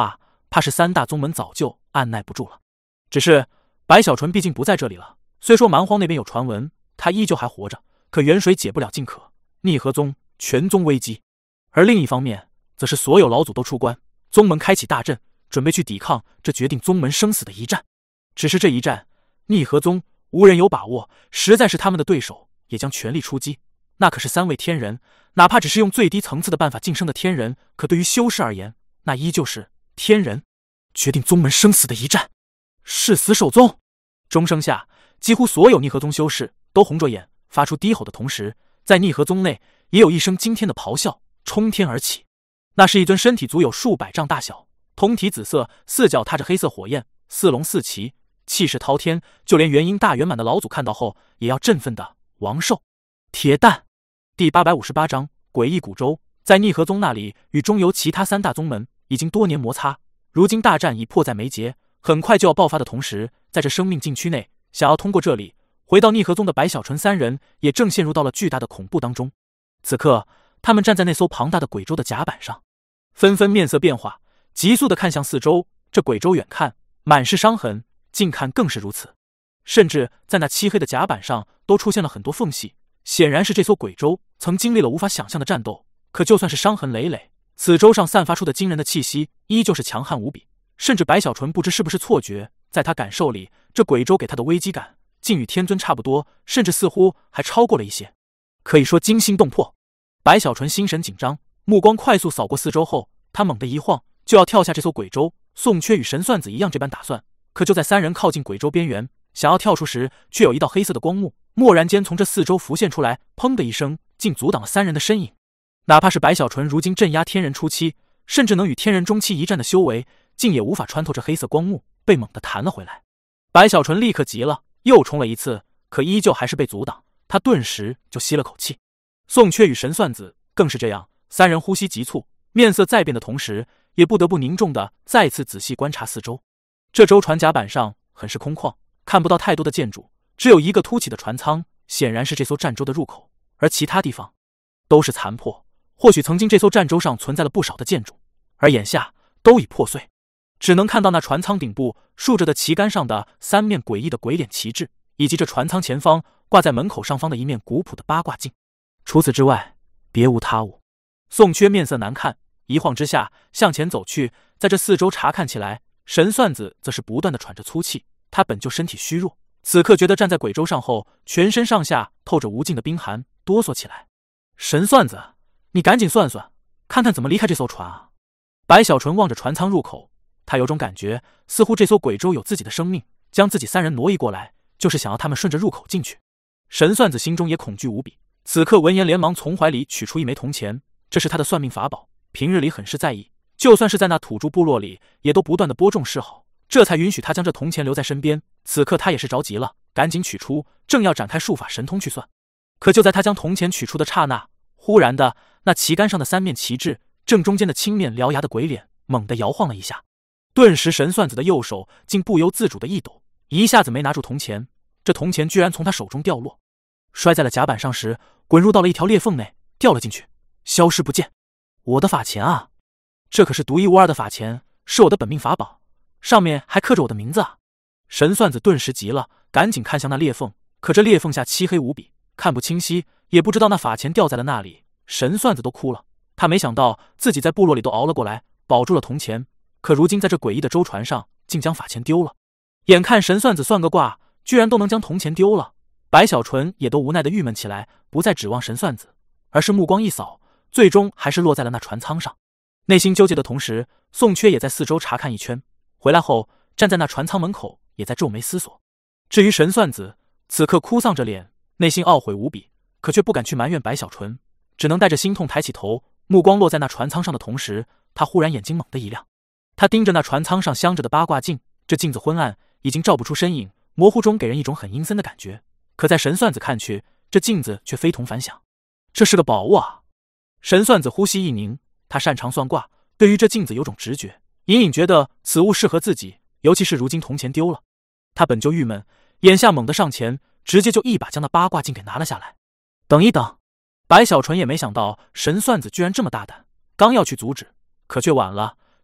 怕是三大宗门早就按耐不住了。只是白小纯毕竟不在这里了，虽说蛮荒那边有传闻他依旧还活着，可远水解不了近渴，逆河宗全宗危机。而另一方面，则是所有老祖都出关，宗门开启大阵，准备去抵抗这决定宗门生死的一战。只是这一战，逆河宗无人有把握，实在是他们的对手，也将全力出击。那可是三位天人，哪怕只是用最低层次的办法晋升的天人，可对于修士而言，那依旧是天人，决定宗门生死的一战，誓死守宗。钟声下，几乎所有逆河宗修士都红着眼，发出低吼的同时，在逆河宗内也有一声惊天的咆哮冲天而起。那是一尊身体足有数百丈大小，通体紫色，四脚踏着黑色火焰，四龙四旗，气势滔天，就连元婴大圆满的老祖看到后也要振奋的王兽铁蛋。第八百五十八章诡异古州。在逆河宗那里，与中游其他三大宗门已经多年摩擦，如今大战已迫在眉睫，很快就要爆发的同时，在这生命禁区内，想要通过这里回到逆河宗的白小纯三人也正陷入到了巨大的恐怖当中。此刻他们站在那艘庞大的鬼舟的甲板上，纷纷面色变化，急速地看向四周。这鬼舟远看满是伤痕，近看更是如此，甚至在那漆黑的甲板上都出现了很多缝隙，显然是这艘鬼舟曾经历了无法想象的战斗。可就算是伤痕累累，此舟上散发出的惊人的气息依旧是强悍无比。甚至白小纯不知是不是错觉，在他感受里，这鬼舟给他的危机感竟与天尊差不多，甚至似乎还超过了一些，可以说惊心动魄。白小纯心神紧张，目光快速扫过四周后，他猛地一晃，就要跳下这艘鬼舟。宋缺与神算子一样这般打算，可就在三人靠近鬼舟边缘，想要跳出时，却有一道黑色的光幕蓦然间从这四周浮现出来，砰的一声，竟阻挡了三人的身影。哪怕是白小纯如今镇压天人初期，甚至能与天人中期一战的修为，竟也无法穿透这黑色光幕，被猛地弹了回来。白小纯立刻急了，又冲了一次，可依旧还是被阻挡，他顿时就吸了口气。宋缺与神算子更是这样，三人呼吸急促，面色在变的同时，也不得不凝重地再次仔细观察四周。这舟船甲板上很是空旷，看不到太多的建筑，只有一个凸起的船舱，显然是这艘战舟的入口，而其他地方都是残破。或许曾经这艘战舟上存在了不少的建筑，而眼下都已破碎，只能看到那船舱顶部竖着的旗杆上的三面诡异的鬼脸旗帜，以及这船舱前方挂在门口上方的一面古朴的八卦镜。除此之外，别无他物。宋缺面色难看，一晃之下向前走去，在这四周查看起来。神算子则是不断的喘着粗气，他本就身体虚弱，此刻觉得站在鬼舟上后，全身上下透着无尽的冰寒，哆嗦起来。神算子，你赶紧算算，看看怎么离开这艘船啊！白小纯望着船舱入口，他有种感觉，似乎这艘鬼舟有自己的生命，将自己三人挪移过来，就是想要他们顺着入口进去。神算子心中也恐惧无比，此刻闻言连忙从怀里取出一枚铜钱，这是他的算命法宝，平日里很是在意，就算是在那土著部落里，也都不断的播种示好，这才允许他将这铜钱留在身边。此刻他也是着急了，赶紧取出，正要展开术法神通去算。可就在他将铜钱取出的刹那，忽然的，那旗杆上的三面旗帜正中间的青面獠牙的鬼脸猛地摇晃了一下，顿时神算子的右手竟不由自主的一抖，一下子没拿住铜钱，这铜钱居然从他手中掉落，摔在了甲板上时，滚入到了一条裂缝内，掉了进去，消失不见。我的法钱啊，这可是独一无二的法钱，是我的本命法宝，上面还刻着我的名字啊！神算子顿时急了，赶紧看向那裂缝，可这裂缝下漆黑无比，看不清晰，也不知道那法钱掉在了那里。神算子都哭了，他没想到自己在部落里都熬了过来，保住了铜钱，可如今在这诡异的舟船上，竟将法钱丢了。眼看神算子算个卦，居然都能将铜钱丢了，白小纯也都无奈的郁闷起来，不再指望神算子，而是目光一扫，最终还是落在了那船舱上。内心纠结的同时，宋缺也在四周查看一圈，回来后站在那船舱门口，也在皱眉思索。至于神算子，此刻哭丧着脸，内心懊悔无比，可却不敢去埋怨白小纯，只能带着心痛抬起头，目光落在那船舱上的同时，他忽然眼睛猛地一亮，他盯着那船舱上镶着的八卦镜，这镜子昏暗，已经照不出身影，模糊中给人一种很阴森的感觉。可在神算子看去，这镜子却非同凡响，这是个宝物啊！神算子呼吸一凝，他擅长算卦，对于这镜子有种直觉，隐隐觉得此物适合自己，尤其是如今铜钱丢了，他本就郁闷，眼下猛地上前，直接就一把将那八卦镜给拿了下来。等一等！白小纯也没想到神算子居然这么大胆，刚要去阻止，可却晚了。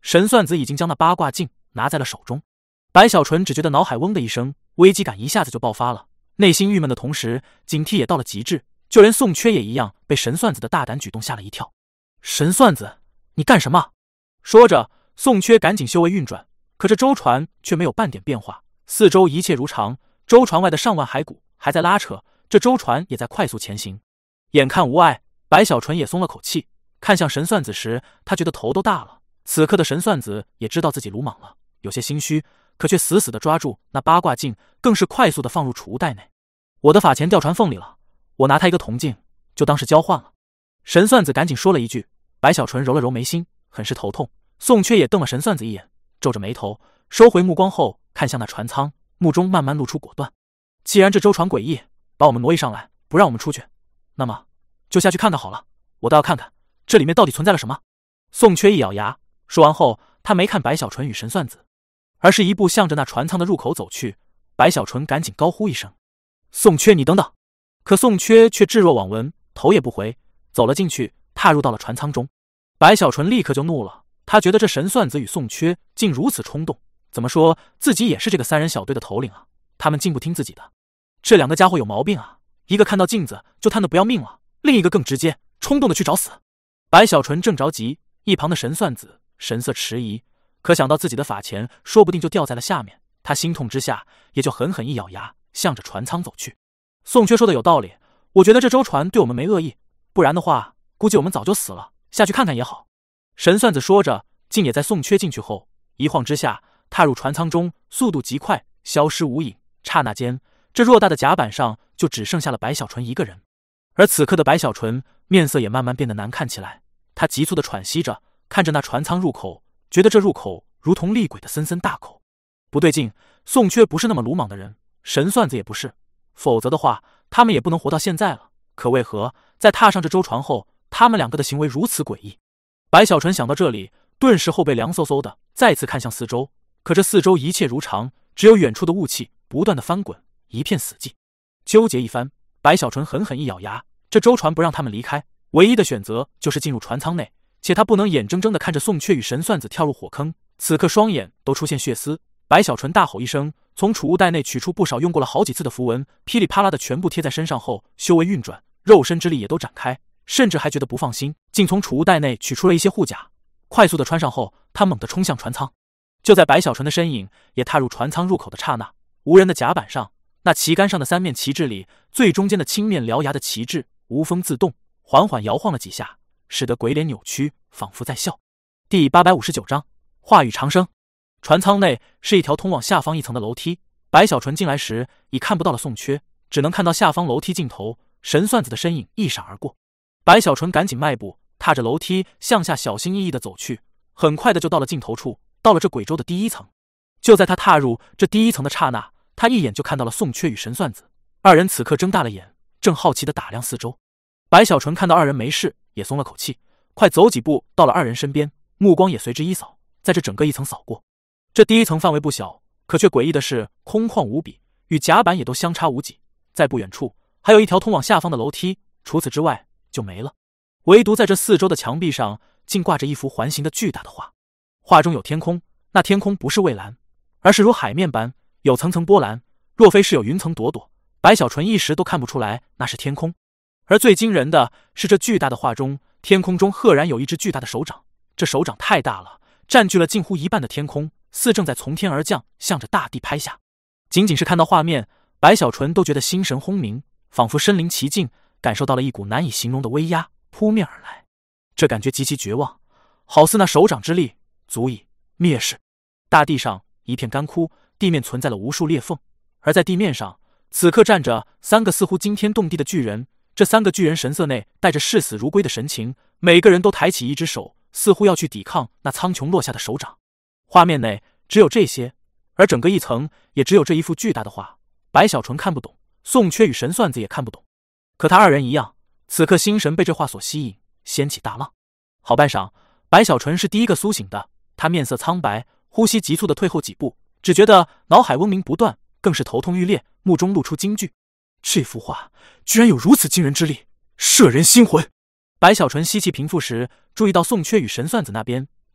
神算子已经将那八卦镜拿在了手中。白小纯只觉得脑海嗡的一声，危机感一下子就爆发了，内心郁闷的同时，警惕也到了极致，就连宋缺也一样被神算子的大胆举动吓了一跳。神算子，你干什么？说着，宋缺赶紧修为运转，可这舟船却没有半点变化，四周一切如常，舟船外的上万骸骨还在拉扯，这舟船也在快速前行。眼看无碍，白小纯也松了口气，看向神算子时，他觉得头都大了。此刻的神算子也知道自己鲁莽了，有些心虚，可却死死地抓住那八卦镜，更是快速地放入储物袋内。我的法钱掉船缝里了，我拿他一个铜镜，就当是交换了。神算子赶紧说了一句。白小纯揉了揉眉心，很是头痛。宋缺也瞪了神算子一眼，皱着眉头，收回目光后看向那船舱，目中慢慢露出果断。既然这舟船诡异，把我们挪移上来，不让我们出去，那么就下去看看好了，我倒要看看这里面到底存在了什么。宋缺一咬牙，说完后他没看白小纯与神算子，而是一步向着那船舱的入口走去。白小纯赶紧高呼一声：宋缺，你等等！可宋缺却置若罔闻，头也不回，走了进去，踏入到了船舱中。白小纯立刻就怒了，他觉得这神算子与宋缺竟如此冲动，怎么说自己也是这个三人小队的头领啊，他们竟不听自己的。这两个家伙有毛病啊，一个看到镜子就贪得不要命了，另一个更直接，冲动的去找死。白小纯正着急，一旁的神算子神色迟疑，可想到自己的法钱说不定就掉在了下面，他心痛之下也就狠狠一咬牙，向着船舱走去。宋缺说的有道理，我觉得这舟船对我们没恶意，不然的话估计我们早就死了，下去看看也好。神算子说着，竟也在宋缺进去后一晃之下踏入船舱中，速度极快，消失无影。刹那间，这偌大的甲板上就只剩下了白小纯一个人。而此刻的白小纯面色也慢慢变得难看起来，他急促地喘息着，看着那船舱入口，觉得这入口如同厉鬼的森森大口。不对劲，宋缺不是那么鲁莽的人，神算子也不是，否则的话他们也不能活到现在了。可为何在踏上这舟船后，他们两个的行为如此诡异？白小纯想到这里，顿时后背凉飕飕的，再次看向四周，可这四周一切如常，只有远处的雾气不断的翻滚，一片死寂。纠结一番，白小纯狠狠一咬牙，这舟船不让他们离开，唯一的选择就是进入船舱内，且他不能眼睁睁地看着宋缺与神算子跳入火坑，此刻双眼都出现血丝。白小纯大吼一声，从储物袋内取出不少用过了好几次的符文，噼里啪啦的全部贴在身上后，修为运转，肉身之力也都展开，甚至还觉得不放心，竟从储物袋内取出了一些护甲，快速的穿上后，他猛地冲向船舱。就在白小纯的身影也踏入船舱入口的刹那，无人的甲板上，那旗杆上的三面旗帜里，最中间的青面獠牙的旗帜无风自动，缓缓摇晃了几下，使得鬼脸扭曲，仿佛在笑。第八百五十九章话语长生。船舱内是一条通往下方一层的楼梯，白小纯进来时已看不到了宋缺，只能看到下方楼梯尽头神算子的身影一闪而过。白小纯赶紧迈步踏着楼梯向下小心翼翼地走去，很快的就到了尽头处，到了这鬼舟的第一层。就在他踏入这第一层的刹那，他一眼就看到了宋缺与神算子，二人此刻睁大了眼，正好奇地打量四周。白小纯看到二人没事，也松了口气，快走几步到了二人身边，目光也随之一扫，在这整个一层扫过。这第一层范围不小，可却诡异的是空旷无比，与甲板也都相差无几。在不远处还有一条通往下方的楼梯，除此之外就没了。唯独在这四周的墙壁上竟挂着一幅环形的巨大的画，画中有天空，那天空不是蔚蓝，而是如海面般有层层波澜，若非是有云层朵朵，白小纯一时都看不出来那是天空。而最惊人的是，这巨大的画中，天空中赫然有一只巨大的手掌，这手掌太大了，占据了近乎一半的天空，似正在从天而降，向着大地拍下。仅仅是看到画面，白小纯都觉得心神轰鸣，仿佛身临其境，感受到了一股难以形容的威压扑面而来。这感觉极其绝望，好似那手掌之力足以灭世。大地上一片干枯，地面存在了无数裂缝，而在地面上此刻站着三个似乎惊天动地的巨人。这三个巨人神色内带着视死如归的神情，每个人都抬起一只手，似乎要去抵抗那苍穹落下的手掌。画面内只有这些，而整个一层也只有这一幅巨大的画。白小纯看不懂，宋缺与神算子也看不懂，可他二人一样，此刻心神被这画所吸引，掀起大浪。好半晌，白小纯是第一个苏醒的，他面色苍白，呼吸急促地退后几步，只觉得脑海嗡鸣不断，更是头痛欲裂，目中露出惊惧。这幅画居然有如此惊人之力，摄人心魂。白小纯吸气平复时，注意到宋缺与神算子那边，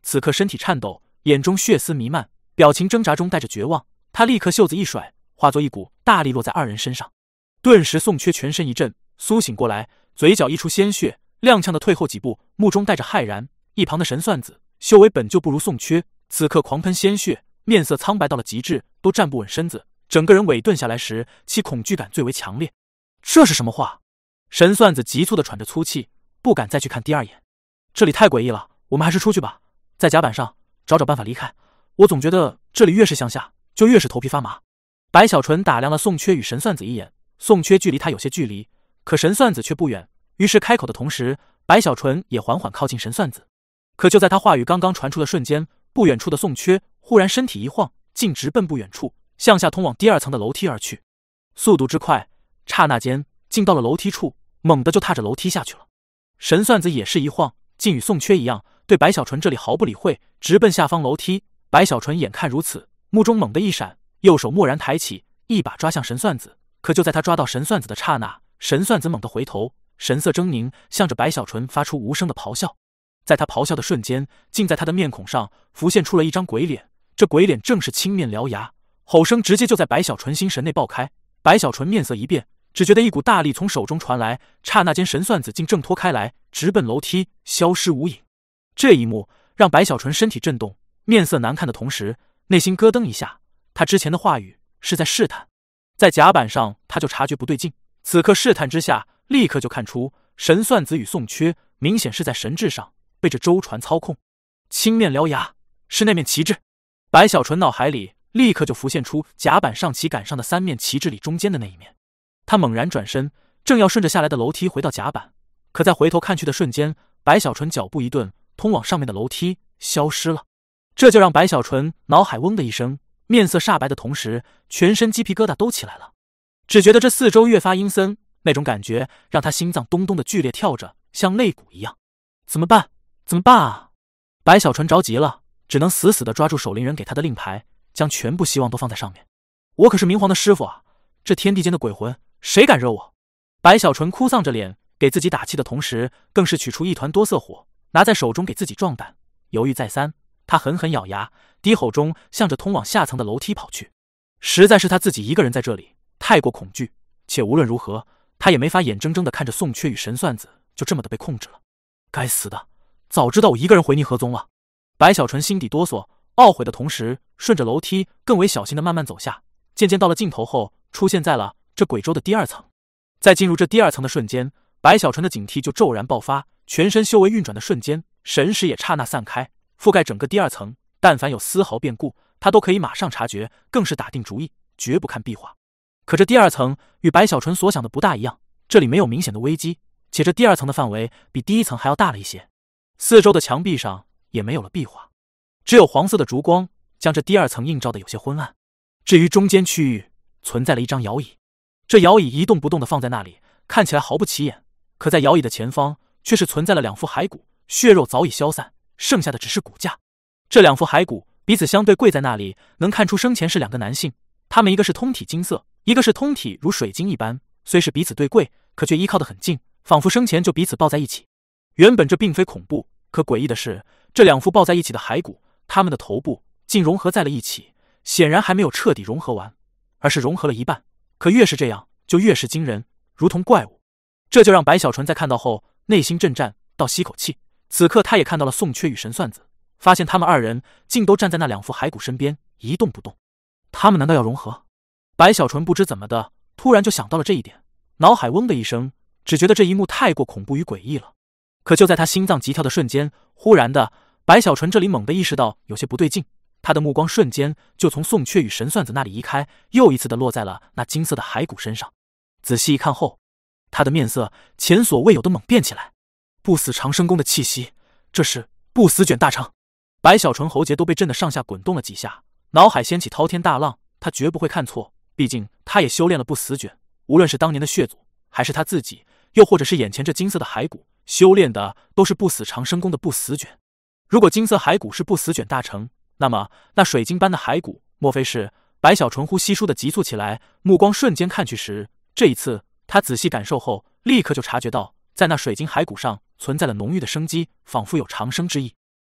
此刻身体颤抖，眼中血丝弥漫，表情挣扎中带着绝望。他立刻袖子一甩，化作一股大力落在二人身上。顿时宋缺全身一震，苏醒过来，嘴角溢出鲜血，踉跄的退后几步，目中带着骇然。一旁的神算子修为本就不如宋缺，此刻狂喷鲜血，面色苍白到了极致，都站不稳身子，整个人萎顿下来时，其恐惧感最为强烈。这是什么话？神算子急促的喘着粗气，不敢再去看第二眼。这里太诡异了，我们还是出去吧，在甲板上找找办法离开。我总觉得这里越是向下，就越是头皮发麻。白小纯打量了宋缺与神算子一眼，宋缺距离他有些距离，可神算子却不远，于是开口的同时，白小纯也缓缓靠近神算子。可就在他话语刚刚传出的瞬间，不远处的宋缺忽然身体一晃，竟直奔不远处向下通往第二层的楼梯而去。速度之快，刹那间竟到了楼梯处，猛地就踏着楼梯下去了。神算子也是一晃，竟与宋缺一样，对白小纯这里毫不理会，直奔下方楼梯。白小纯眼看如此，目中猛地一闪，右手蓦然抬起，一把抓向神算子。可就在他抓到神算子的刹那，神算子猛地回头，神色狰狞，向着白小纯发出无声的咆哮。在他咆哮的瞬间，竟在他的面孔上浮现出了一张鬼脸，这鬼脸正是青面獠牙，吼声直接就在白小纯心神内爆开。白小纯面色一变，只觉得一股大力从手中传来，刹那间神算子竟挣脱开来，直奔楼梯，消失无影。这一幕让白小纯身体震动，面色难看的同时，内心咯噔一下。他之前的话语是在试探，在甲板上他就察觉不对劲，此刻试探之下，立刻就看出神算子与宋缺明显是在神智上被这舟船操控。青面獠牙是那面旗帜，白小纯脑海里立刻就浮现出甲板上旗杆上的三面旗帜里中间的那一面。他猛然转身，正要顺着下来的楼梯回到甲板，可在回头看去的瞬间，白小纯脚步一顿，通往上面的楼梯消失了。这就让白小纯脑海嗡的一声，面色煞白的同时，全身鸡皮疙瘩都起来了。只觉得这四周越发阴森，那种感觉让他心脏咚咚的剧烈跳着，像肋骨一样。怎么办？怎么办啊？白小纯着急了，只能死死地抓住守灵人给他的令牌，将全部希望都放在上面。我可是明皇的师傅啊，这天地间的鬼魂谁敢惹我？白小纯哭丧着脸给自己打气的同时，更是取出一团多色火拿在手中给自己壮胆。犹豫再三，他狠狠咬牙，低吼中向着通往下层的楼梯跑去。实在是他自己一个人在这里太过恐惧，且无论如何他也没法眼睁睁地看着宋缺与神算子就这么的被控制了。该死的，早知道我一个人回逆河宗了。白小纯心底哆嗦，懊悔的同时，顺着楼梯更为小心地慢慢走下，渐渐到了尽头后，出现在了这鬼舟的第二层。在进入这第二层的瞬间，白小纯的警惕就骤然爆发，全身修为运转的瞬间，神识也刹那散开，覆盖整个第二层。但凡有丝毫变故，他都可以马上察觉，更是打定主意，绝不看壁画。可这第二层与白小纯所想的不大一样，这里没有明显的危机，且这第二层的范围比第一层还要大了一些。四周的墙壁上也没有了壁画，只有黄色的烛光将这第二层映照的有些昏暗。至于中间区域，存在了一张摇椅，这摇椅一动不动地放在那里，看起来毫不起眼。可在摇椅的前方，却是存在了两副骸骨，血肉早已消散，剩下的只是骨架。这两副骸骨彼此相对跪在那里，能看出生前是两个男性，他们一个是通体金色，一个是通体如水晶一般，虽是彼此对跪，可却依靠得很近，仿佛生前就彼此抱在一起。原本这并非恐怖，可诡异的是，这两副抱在一起的骸骨，他们的头部竟融合在了一起，显然还没有彻底融合完，而是融合了一半。可越是这样，就越是惊人，如同怪物。这就让白小纯在看到后内心震颤，倒吸口气。此刻他也看到了宋缺与神算子，发现他们二人竟都站在那两副骸骨身边，一动不动。他们难道要融合？白小纯不知怎么的，突然就想到了这一点，脑海嗡的一声，只觉得这一幕太过恐怖与诡异了。可就在他心脏急跳的瞬间，忽然的，白小纯这里猛地意识到有些不对劲，他的目光瞬间就从宋缺与神算子那里移开，又一次的落在了那金色的骸骨身上。仔细一看后，他的面色前所未有的猛变起来。不死长生宫的气息，这是不死卷大成。白小纯喉结都被震得上下滚动了几下，脑海掀起滔天大浪。他绝不会看错，毕竟他也修炼了不死卷，无论是当年的血祖，还是他自己，又或者是眼前这金色的骸骨，修炼的都是不死长生宫的不死卷。如果金色骸骨是不死卷大成，那么那水晶般的骸骨莫非是？白小纯呼吸倏地急促起来，目光瞬间看去时，这一次他仔细感受后，立刻就察觉到在那水晶骸骨上存在了浓郁的生机，仿佛有长生之意。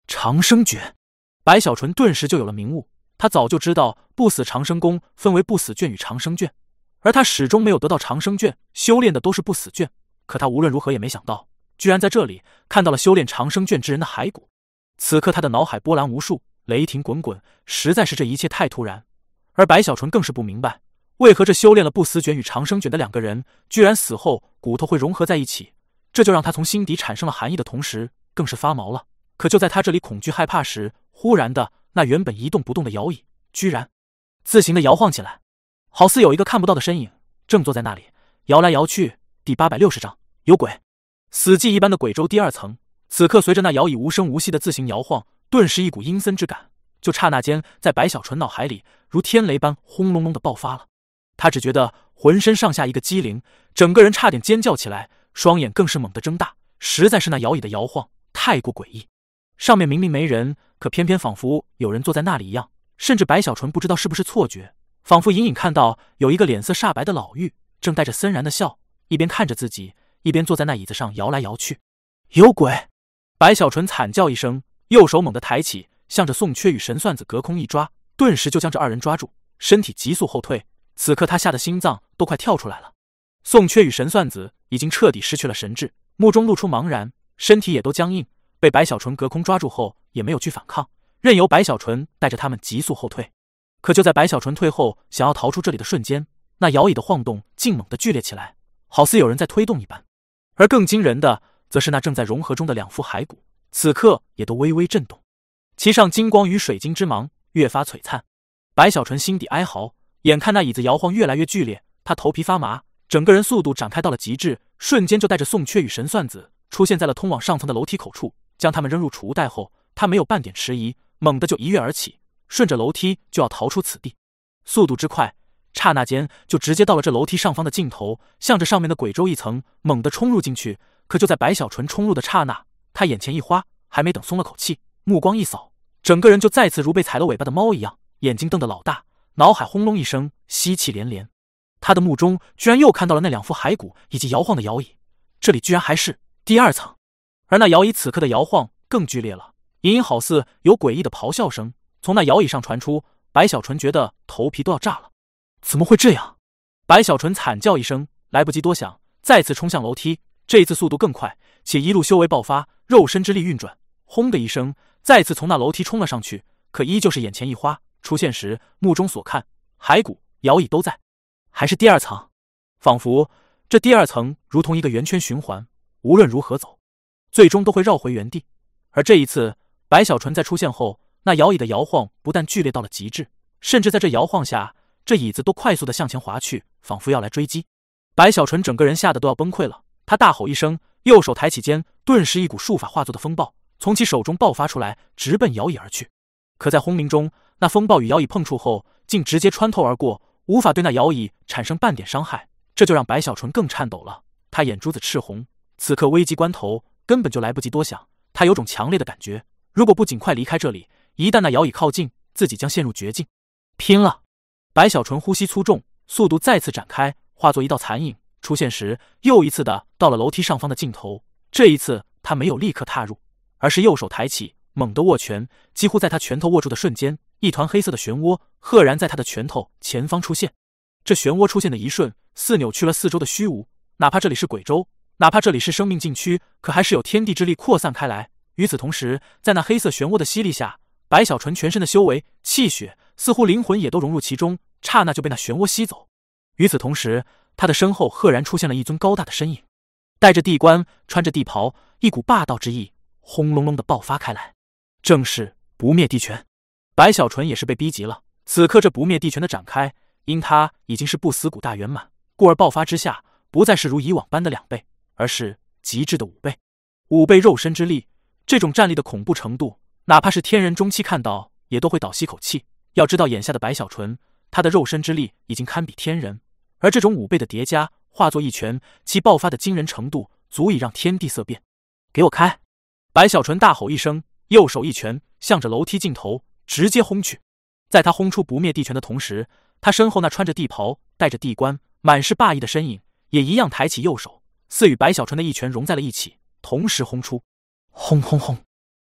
长生诀。白小纯顿时就有了明悟，他早就知道不死长生功分为不死卷与长生卷，而他始终没有得到长生卷，修炼的都是不死卷。可他无论如何也没想到，居然在这里看到了修炼长生卷之人的骸骨。此刻他的脑海波澜无数，雷霆滚滚，实在是这一切太突然。而白小纯更是不明白，为何这修炼了不死卷与长生卷的两个人，居然死后骨头会融合在一起，这就让他从心底产生了寒意的同时，更是发毛了。可就在他这里恐惧害怕时，忽然的，那原本一动不动的摇椅，居然自行的摇晃起来，好似有一个看不到的身影正坐在那里，摇来摇去。第八百六十章，有鬼。死寂一般的鬼州第二层，此刻随着那摇椅无声无息的自行摇晃，顿时一股阴森之感，就刹那间在白小纯脑海里如天雷般轰隆隆的爆发了。他只觉得浑身上下一个激灵，整个人差点尖叫起来，双眼更是猛地睁大，实在是那摇椅的摇晃太过诡异。上面明明没人，可偏偏仿佛有人坐在那里一样，甚至白小纯不知道是不是错觉，仿佛隐隐看到有一个脸色煞白的老妪正带着森然的笑，一边看着自己，一边坐在那椅子上摇来摇去。有鬼！白小纯惨叫一声，右手猛地抬起，向着宋缺与神算子隔空一抓，顿时就将这二人抓住，身体急速后退。此刻他吓得心脏都快跳出来了。宋缺与神算子已经彻底失去了神智，目中露出茫然，身体也都僵硬，被白小纯隔空抓住后也没有去反抗，任由白小纯带着他们急速后退。可就在白小纯退后想要逃出这里的瞬间，那摇椅的晃动竟猛地剧烈起来，好似有人在推动一般。而更惊人的则是那正在融合中的两副骸骨，此刻也都微微震动，其上金光与水晶之芒越发璀璨。白小纯心底哀嚎，眼看那椅子摇晃越来越剧烈，他头皮发麻，整个人速度展开到了极致，瞬间就带着宋缺与神算子出现在了通往上层的楼梯口处。将他们扔入储物袋后，他没有半点迟疑，猛地就一跃而起，顺着楼梯就要逃出此地。速度之快，刹那间就直接到了这楼梯上方的尽头，向着上面的鬼州一层猛地冲入进去。可就在白小纯冲入的刹那，他眼前一花，还没等松了口气，目光一扫，整个人就再次如被踩了尾巴的猫一样，眼睛瞪得老大，脑海轰隆一声，吸气连连。他的目中居然又看到了那两副骸骨以及摇晃的摇椅，这里居然还是第二层。而那摇椅此刻的摇晃更剧烈了，隐隐好似有诡异的咆哮声从那摇椅上传出。白小纯觉得头皮都要炸了，怎么会这样？白小纯惨叫一声，来不及多想，再次冲向楼梯，这一次速度更快，且一路修为爆发，肉身之力运转，轰的一声，再次从那楼梯冲了上去。可依旧是眼前一花，出现时目中所看，骸骨、摇椅都在，还是第二层。仿佛这第二层如同一个圆圈循环，无论如何走，最终都会绕回原地。而这一次，白小纯在出现后，那摇椅的摇晃不但剧烈到了极致，甚至在这摇晃下，这椅子都快速的向前滑去，仿佛要来追击。白小纯整个人吓得都要崩溃了，他大吼一声，右手抬起肩，顿时一股术法化作的风暴从其手中爆发出来，直奔摇椅而去。可在轰鸣中，那风暴与摇椅碰触后，竟直接穿透而过，无法对那摇椅产生半点伤害，这就让白小纯更颤抖了。他眼珠子赤红，此刻危急关头根本就来不及多想，他有种强烈的感觉，如果不尽快离开这里，一旦那摇椅靠近，自己将陷入绝境。拼了！白小纯呼吸粗重，速度再次展开，化作一道残影，出现时又一次的到了楼梯上方的尽头。这一次他没有立刻踏入，而是右手抬起，猛地握拳，几乎在他拳头握住的瞬间，一团黑色的漩涡赫然在他的拳头前方出现。这漩涡出现的一瞬，似扭曲了四周的虚无，哪怕这里是鬼州，哪怕这里是生命禁区，可还是有天地之力扩散开来。与此同时，在那黑色漩涡的吸力下，白小纯全身的修为、气血，似乎灵魂也都融入其中，刹那就被那漩涡吸走。与此同时，他的身后赫然出现了一尊高大的身影，戴着地冠，穿着地袍，一股霸道之意轰隆隆的爆发开来，正是不灭地拳。白小纯也是被逼急了，此刻这不灭地拳的展开，因他已经是不死谷大圆满，故而爆发之下，不再是如以往般的两倍，而是极致的五倍。五倍肉身之力，这种战力的恐怖程度，哪怕是天人中期看到也都会倒吸口气。要知道眼下的白小纯，他的肉身之力已经堪比天人，而这种五倍的叠加化作一拳，其爆发的惊人程度足以让天地色变。给我开！白小纯大吼一声，右手一拳向着楼梯尽头直接轰去。在他轰出不灭地拳的同时，他身后那穿着地袍、戴着地冠、满是霸意的身影也一样抬起右手，似与白小纯的一拳融在了一起，同时轰出。轰轰轰！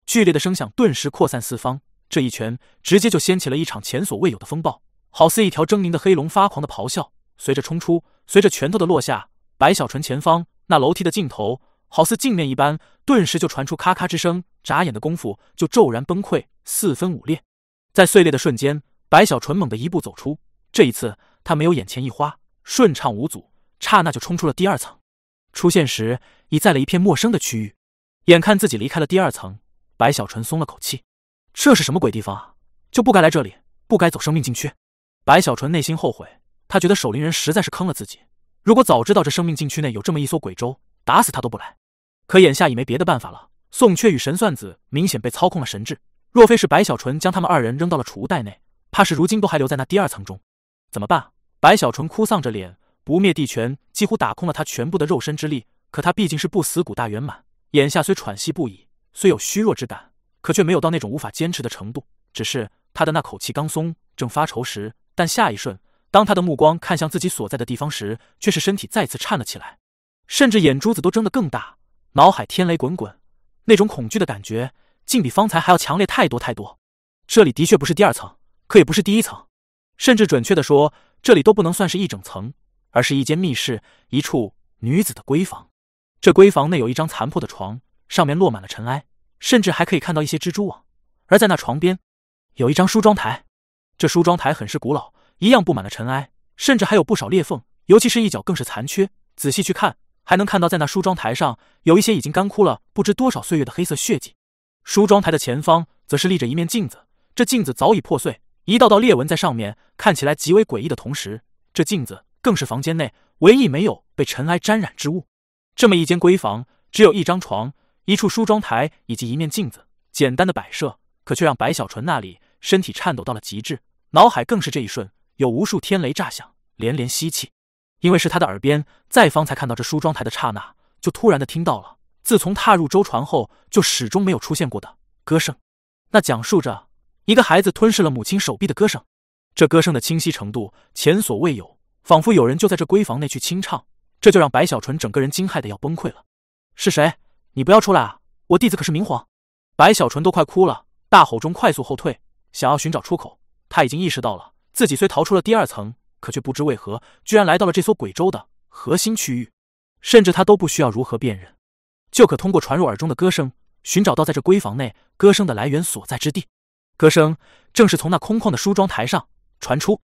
剧烈的声响顿时扩散四方，这一拳直接就掀起了一场前所未有的风暴，好似一条狰狞的黑龙发狂的咆哮，随着冲出，随着拳头的落下，白小纯前方那楼梯的尽头好似镜面一般，顿时就传出咔咔之声，眨眼的功夫就骤然崩溃，四分五裂。在碎裂的瞬间，白小纯猛地一步走出，这一次他没有眼前一花，顺畅无阻，刹那就冲出了第二层。出现时已在了一片陌生的区域，眼看自己离开了第二层，白小纯松了口气。这是什么鬼地方啊？就不该来这里，不该走生命禁区。白小纯内心后悔，他觉得守灵人实在是坑了自己，如果早知道这生命禁区内有这么一艘鬼舟，打死他都不来。可眼下已没别的办法了，宋缺与神算子明显被操控了神智，若非是白小纯将他们二人扔到了储物袋内，怕是如今都还留在那第二层中。怎么办？白小纯哭丧着脸，不灭地拳几乎打空了他全部的肉身之力，可他毕竟是不死骨大圆满，眼下虽喘息不已，虽有虚弱之感，可却没有到那种无法坚持的程度，只是他的那口气刚松，正发愁时，但下一瞬，当他的目光看向自己所在的地方时，却是身体再次颤了起来，甚至眼珠子都睁得更大，脑海天雷滚滚，那种恐惧的感觉竟比方才还要强烈太多太多。这里的确不是第二层，可也不是第一层，甚至准确地说，这里都不能算是一整层，而是一间密室，一处女子的闺房。这闺房内有一张残破的床，上面落满了尘埃，甚至还可以看到一些蜘蛛网。而在那床边有一张梳妆台，这梳妆台很是古老，一样布满了尘埃，甚至还有不少裂缝，尤其是一角更是残缺，仔细去看，还能看到在那梳妆台上有一些已经干枯了不知多少岁月的黑色血迹。梳妆台的前方则是立着一面镜子，这镜子早已破碎，一道道裂纹在上面，看起来极为诡异的同时，这镜子更是房间内唯一没有被尘埃沾染之物。这么一间闺房，只有一张床，一处梳妆台以及一面镜子，简单的摆设，可却让白小纯那里身体颤抖到了极致，脑海更是这一瞬有无数天雷炸响，连连吸气。因为是他的耳边在方才看到这梳妆台的刹那，就突然的听到了自从踏入舟船后就始终没有出现过的歌声，那讲述着一个孩子吞噬了母亲手臂的歌声。这歌声的清晰程度前所未有，仿佛有人就在这闺房内去清唱，这就让白小纯整个人惊骇的要崩溃了。是谁？你不要出来啊！我弟子可是明皇！白小纯都快哭了，大吼中快速后退，想要寻找出口。他已经意识到了，自己虽逃出了第二层，可却不知为何居然来到了这艘鬼舟的核心区域，甚至他都不需要如何辨认，就可通过传入耳中的歌声寻找到在这闺房内歌声的来源所在之地。歌声正是从那空旷的梳妆台上传出。